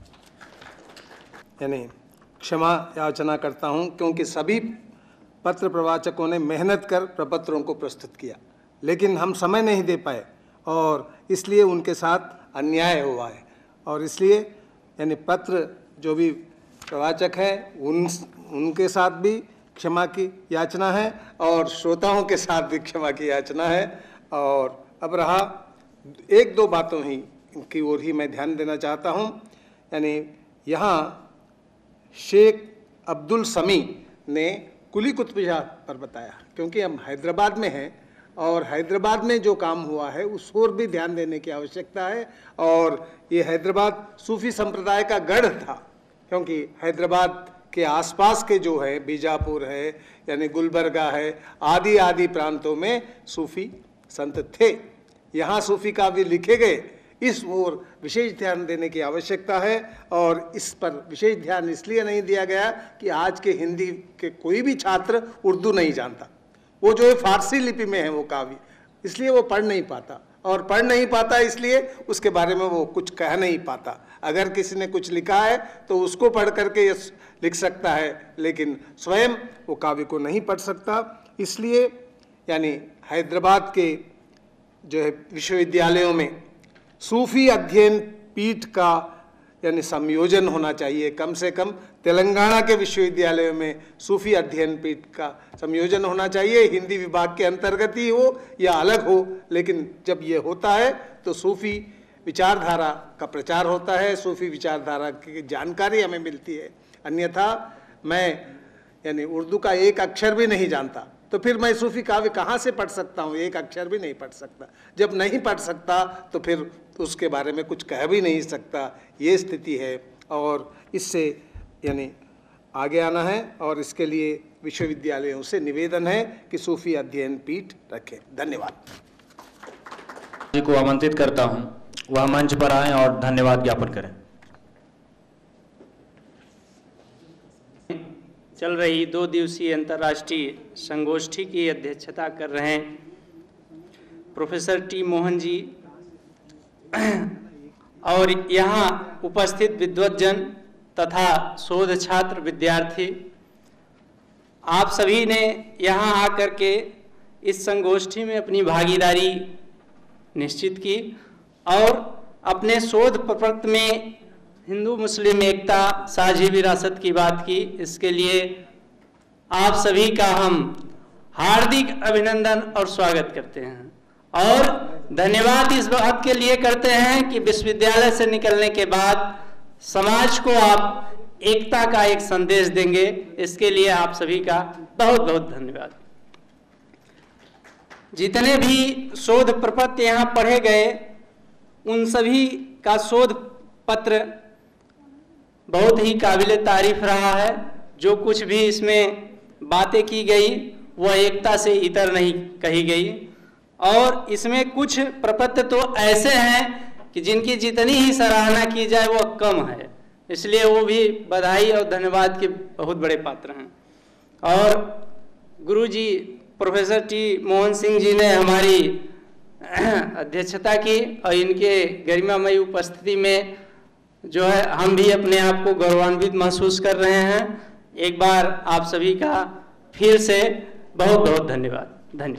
यानी क्षमा याचना करता हूं क्योंकि सभी पत्र प्रवाचकों ने मेहनत कर प्रपत्रों को प्रस्तुत किया, लेकिन हम समय नहीं दे पाए और इसलिए उनके साथ अन्याय हुआ है, और इसलिए यानी पत्र जो भी प्रवाचक हैं उन उनके साथ भी क्षमा की याचना है और श्रोताओं के साथ भी क्षमा की याचना है। और अब रहा एक दो बातों ही की ओर ही मैं ध्यान देना चाहता हूं। यानी यहाँ शेख अब्दुल समी ने कुली कुतुब शाह पर बताया, क्योंकि हम हैदराबाद में हैं और हैदराबाद में जो काम हुआ है उस ओर भी ध्यान देने की आवश्यकता है। और ये हैदराबाद सूफी संप्रदाय का गढ़ था, क्योंकि हैदराबाद के आसपास के जो है बीजापुर है यानी गुलबर्गा है, आदि आदि प्रांतों में सूफी संत थे। यहाँ सूफी काव्य लिखे गए, इस ओर विशेष ध्यान देने की आवश्यकता है। और इस पर विशेष ध्यान इसलिए नहीं दिया गया कि आज के हिंदी के कोई भी छात्र उर्दू नहीं जानता, वो जो है फारसी लिपि में है वो काव्य, इसलिए वो पढ़ नहीं पाता, और पढ़ नहीं पाता इसलिए उसके बारे में वो कुछ कह नहीं पाता। अगर किसी ने कुछ लिखा है तो उसको पढ़ करके ये लिख सकता है, लेकिन स्वयं वो काव्य को नहीं पढ़ सकता। इसलिए यानी हैदराबाद के जो है विश्वविद्यालयों में सूफी अध्ययन पीठ का यानी संयोजन होना चाहिए। कम से कम तेलंगाना के विश्वविद्यालयों में सूफी अध्ययन पीठ का संयोजन होना चाहिए। हिंदी विभाग के अंतर्गत ही हो या अलग हो, लेकिन जब ये होता है तो सूफी विचारधारा का प्रचार होता है, सूफी विचारधारा की जानकारी हमें मिलती है। अन्यथा मैं यानी उर्दू का एक अक्षर भी नहीं जानता तो फिर मैं सूफी काव्य कहाँ से पढ़ सकता हूँ? एक अक्षर भी नहीं पढ़ सकता। जब नहीं पढ़ सकता तो फिर उसके बारे में कुछ कह भी नहीं सकता। ये स्थिति है और इससे यानी आगे आना है, और इसके लिए विश्वविद्यालयों से निवेदन है कि सूफी अध्ययन पीठ रखें। धन्यवाद। जी को आमंत्रित करता हूँ वह मंच पर आएं और धन्यवाद ज्ञापन करें। चल रही दो दिवसीय अंतर्राष्ट्रीय संगोष्ठी की अध्यक्षता कर रहे हैं प्रोफेसर टी मोहन जी और यहाँ उपस्थित विद्वज्जन तथा शोध छात्र विद्यार्थी, आप सभी ने यहाँ आकर के इस संगोष्ठी में अपनी भागीदारी निश्चित की और अपने शोध प्रपत्र में हिंदू मुस्लिम एकता साझी विरासत की बात की। इसके लिए आप सभी का हम हार्दिक अभिनंदन और स्वागत करते हैं और धन्यवाद इस बात के लिए करते हैं कि विश्वविद्यालय से निकलने के बाद समाज को आप एकता का एक संदेश देंगे। इसके लिए आप सभी का बहुत बहुत धन्यवाद। जितने भी शोध प्रपत्र यहाँ पढ़े गए उन सभी का शोध पत्र बहुत ही काबिल तारीफ रहा है। जो कुछ भी इसमें बातें की गई वह एकता से इतर नहीं कही गई और इसमें कुछ प्रपत्र तो ऐसे हैं कि जिनकी जितनी ही सराहना की जाए वह कम है, इसलिए वो भी बधाई और धन्यवाद के बहुत बड़े पात्र हैं। और गुरुजी प्रोफेसर टी मोहन सिंह जी ने हमारी अध्यक्षता की और इनके गरिमामयी उपस्थिति में जो है हम भी अपने आप को गौरवान्वित महसूस कर रहे हैं। एक बार आप सभी का फिर से बहुत बहुत धन्यवाद।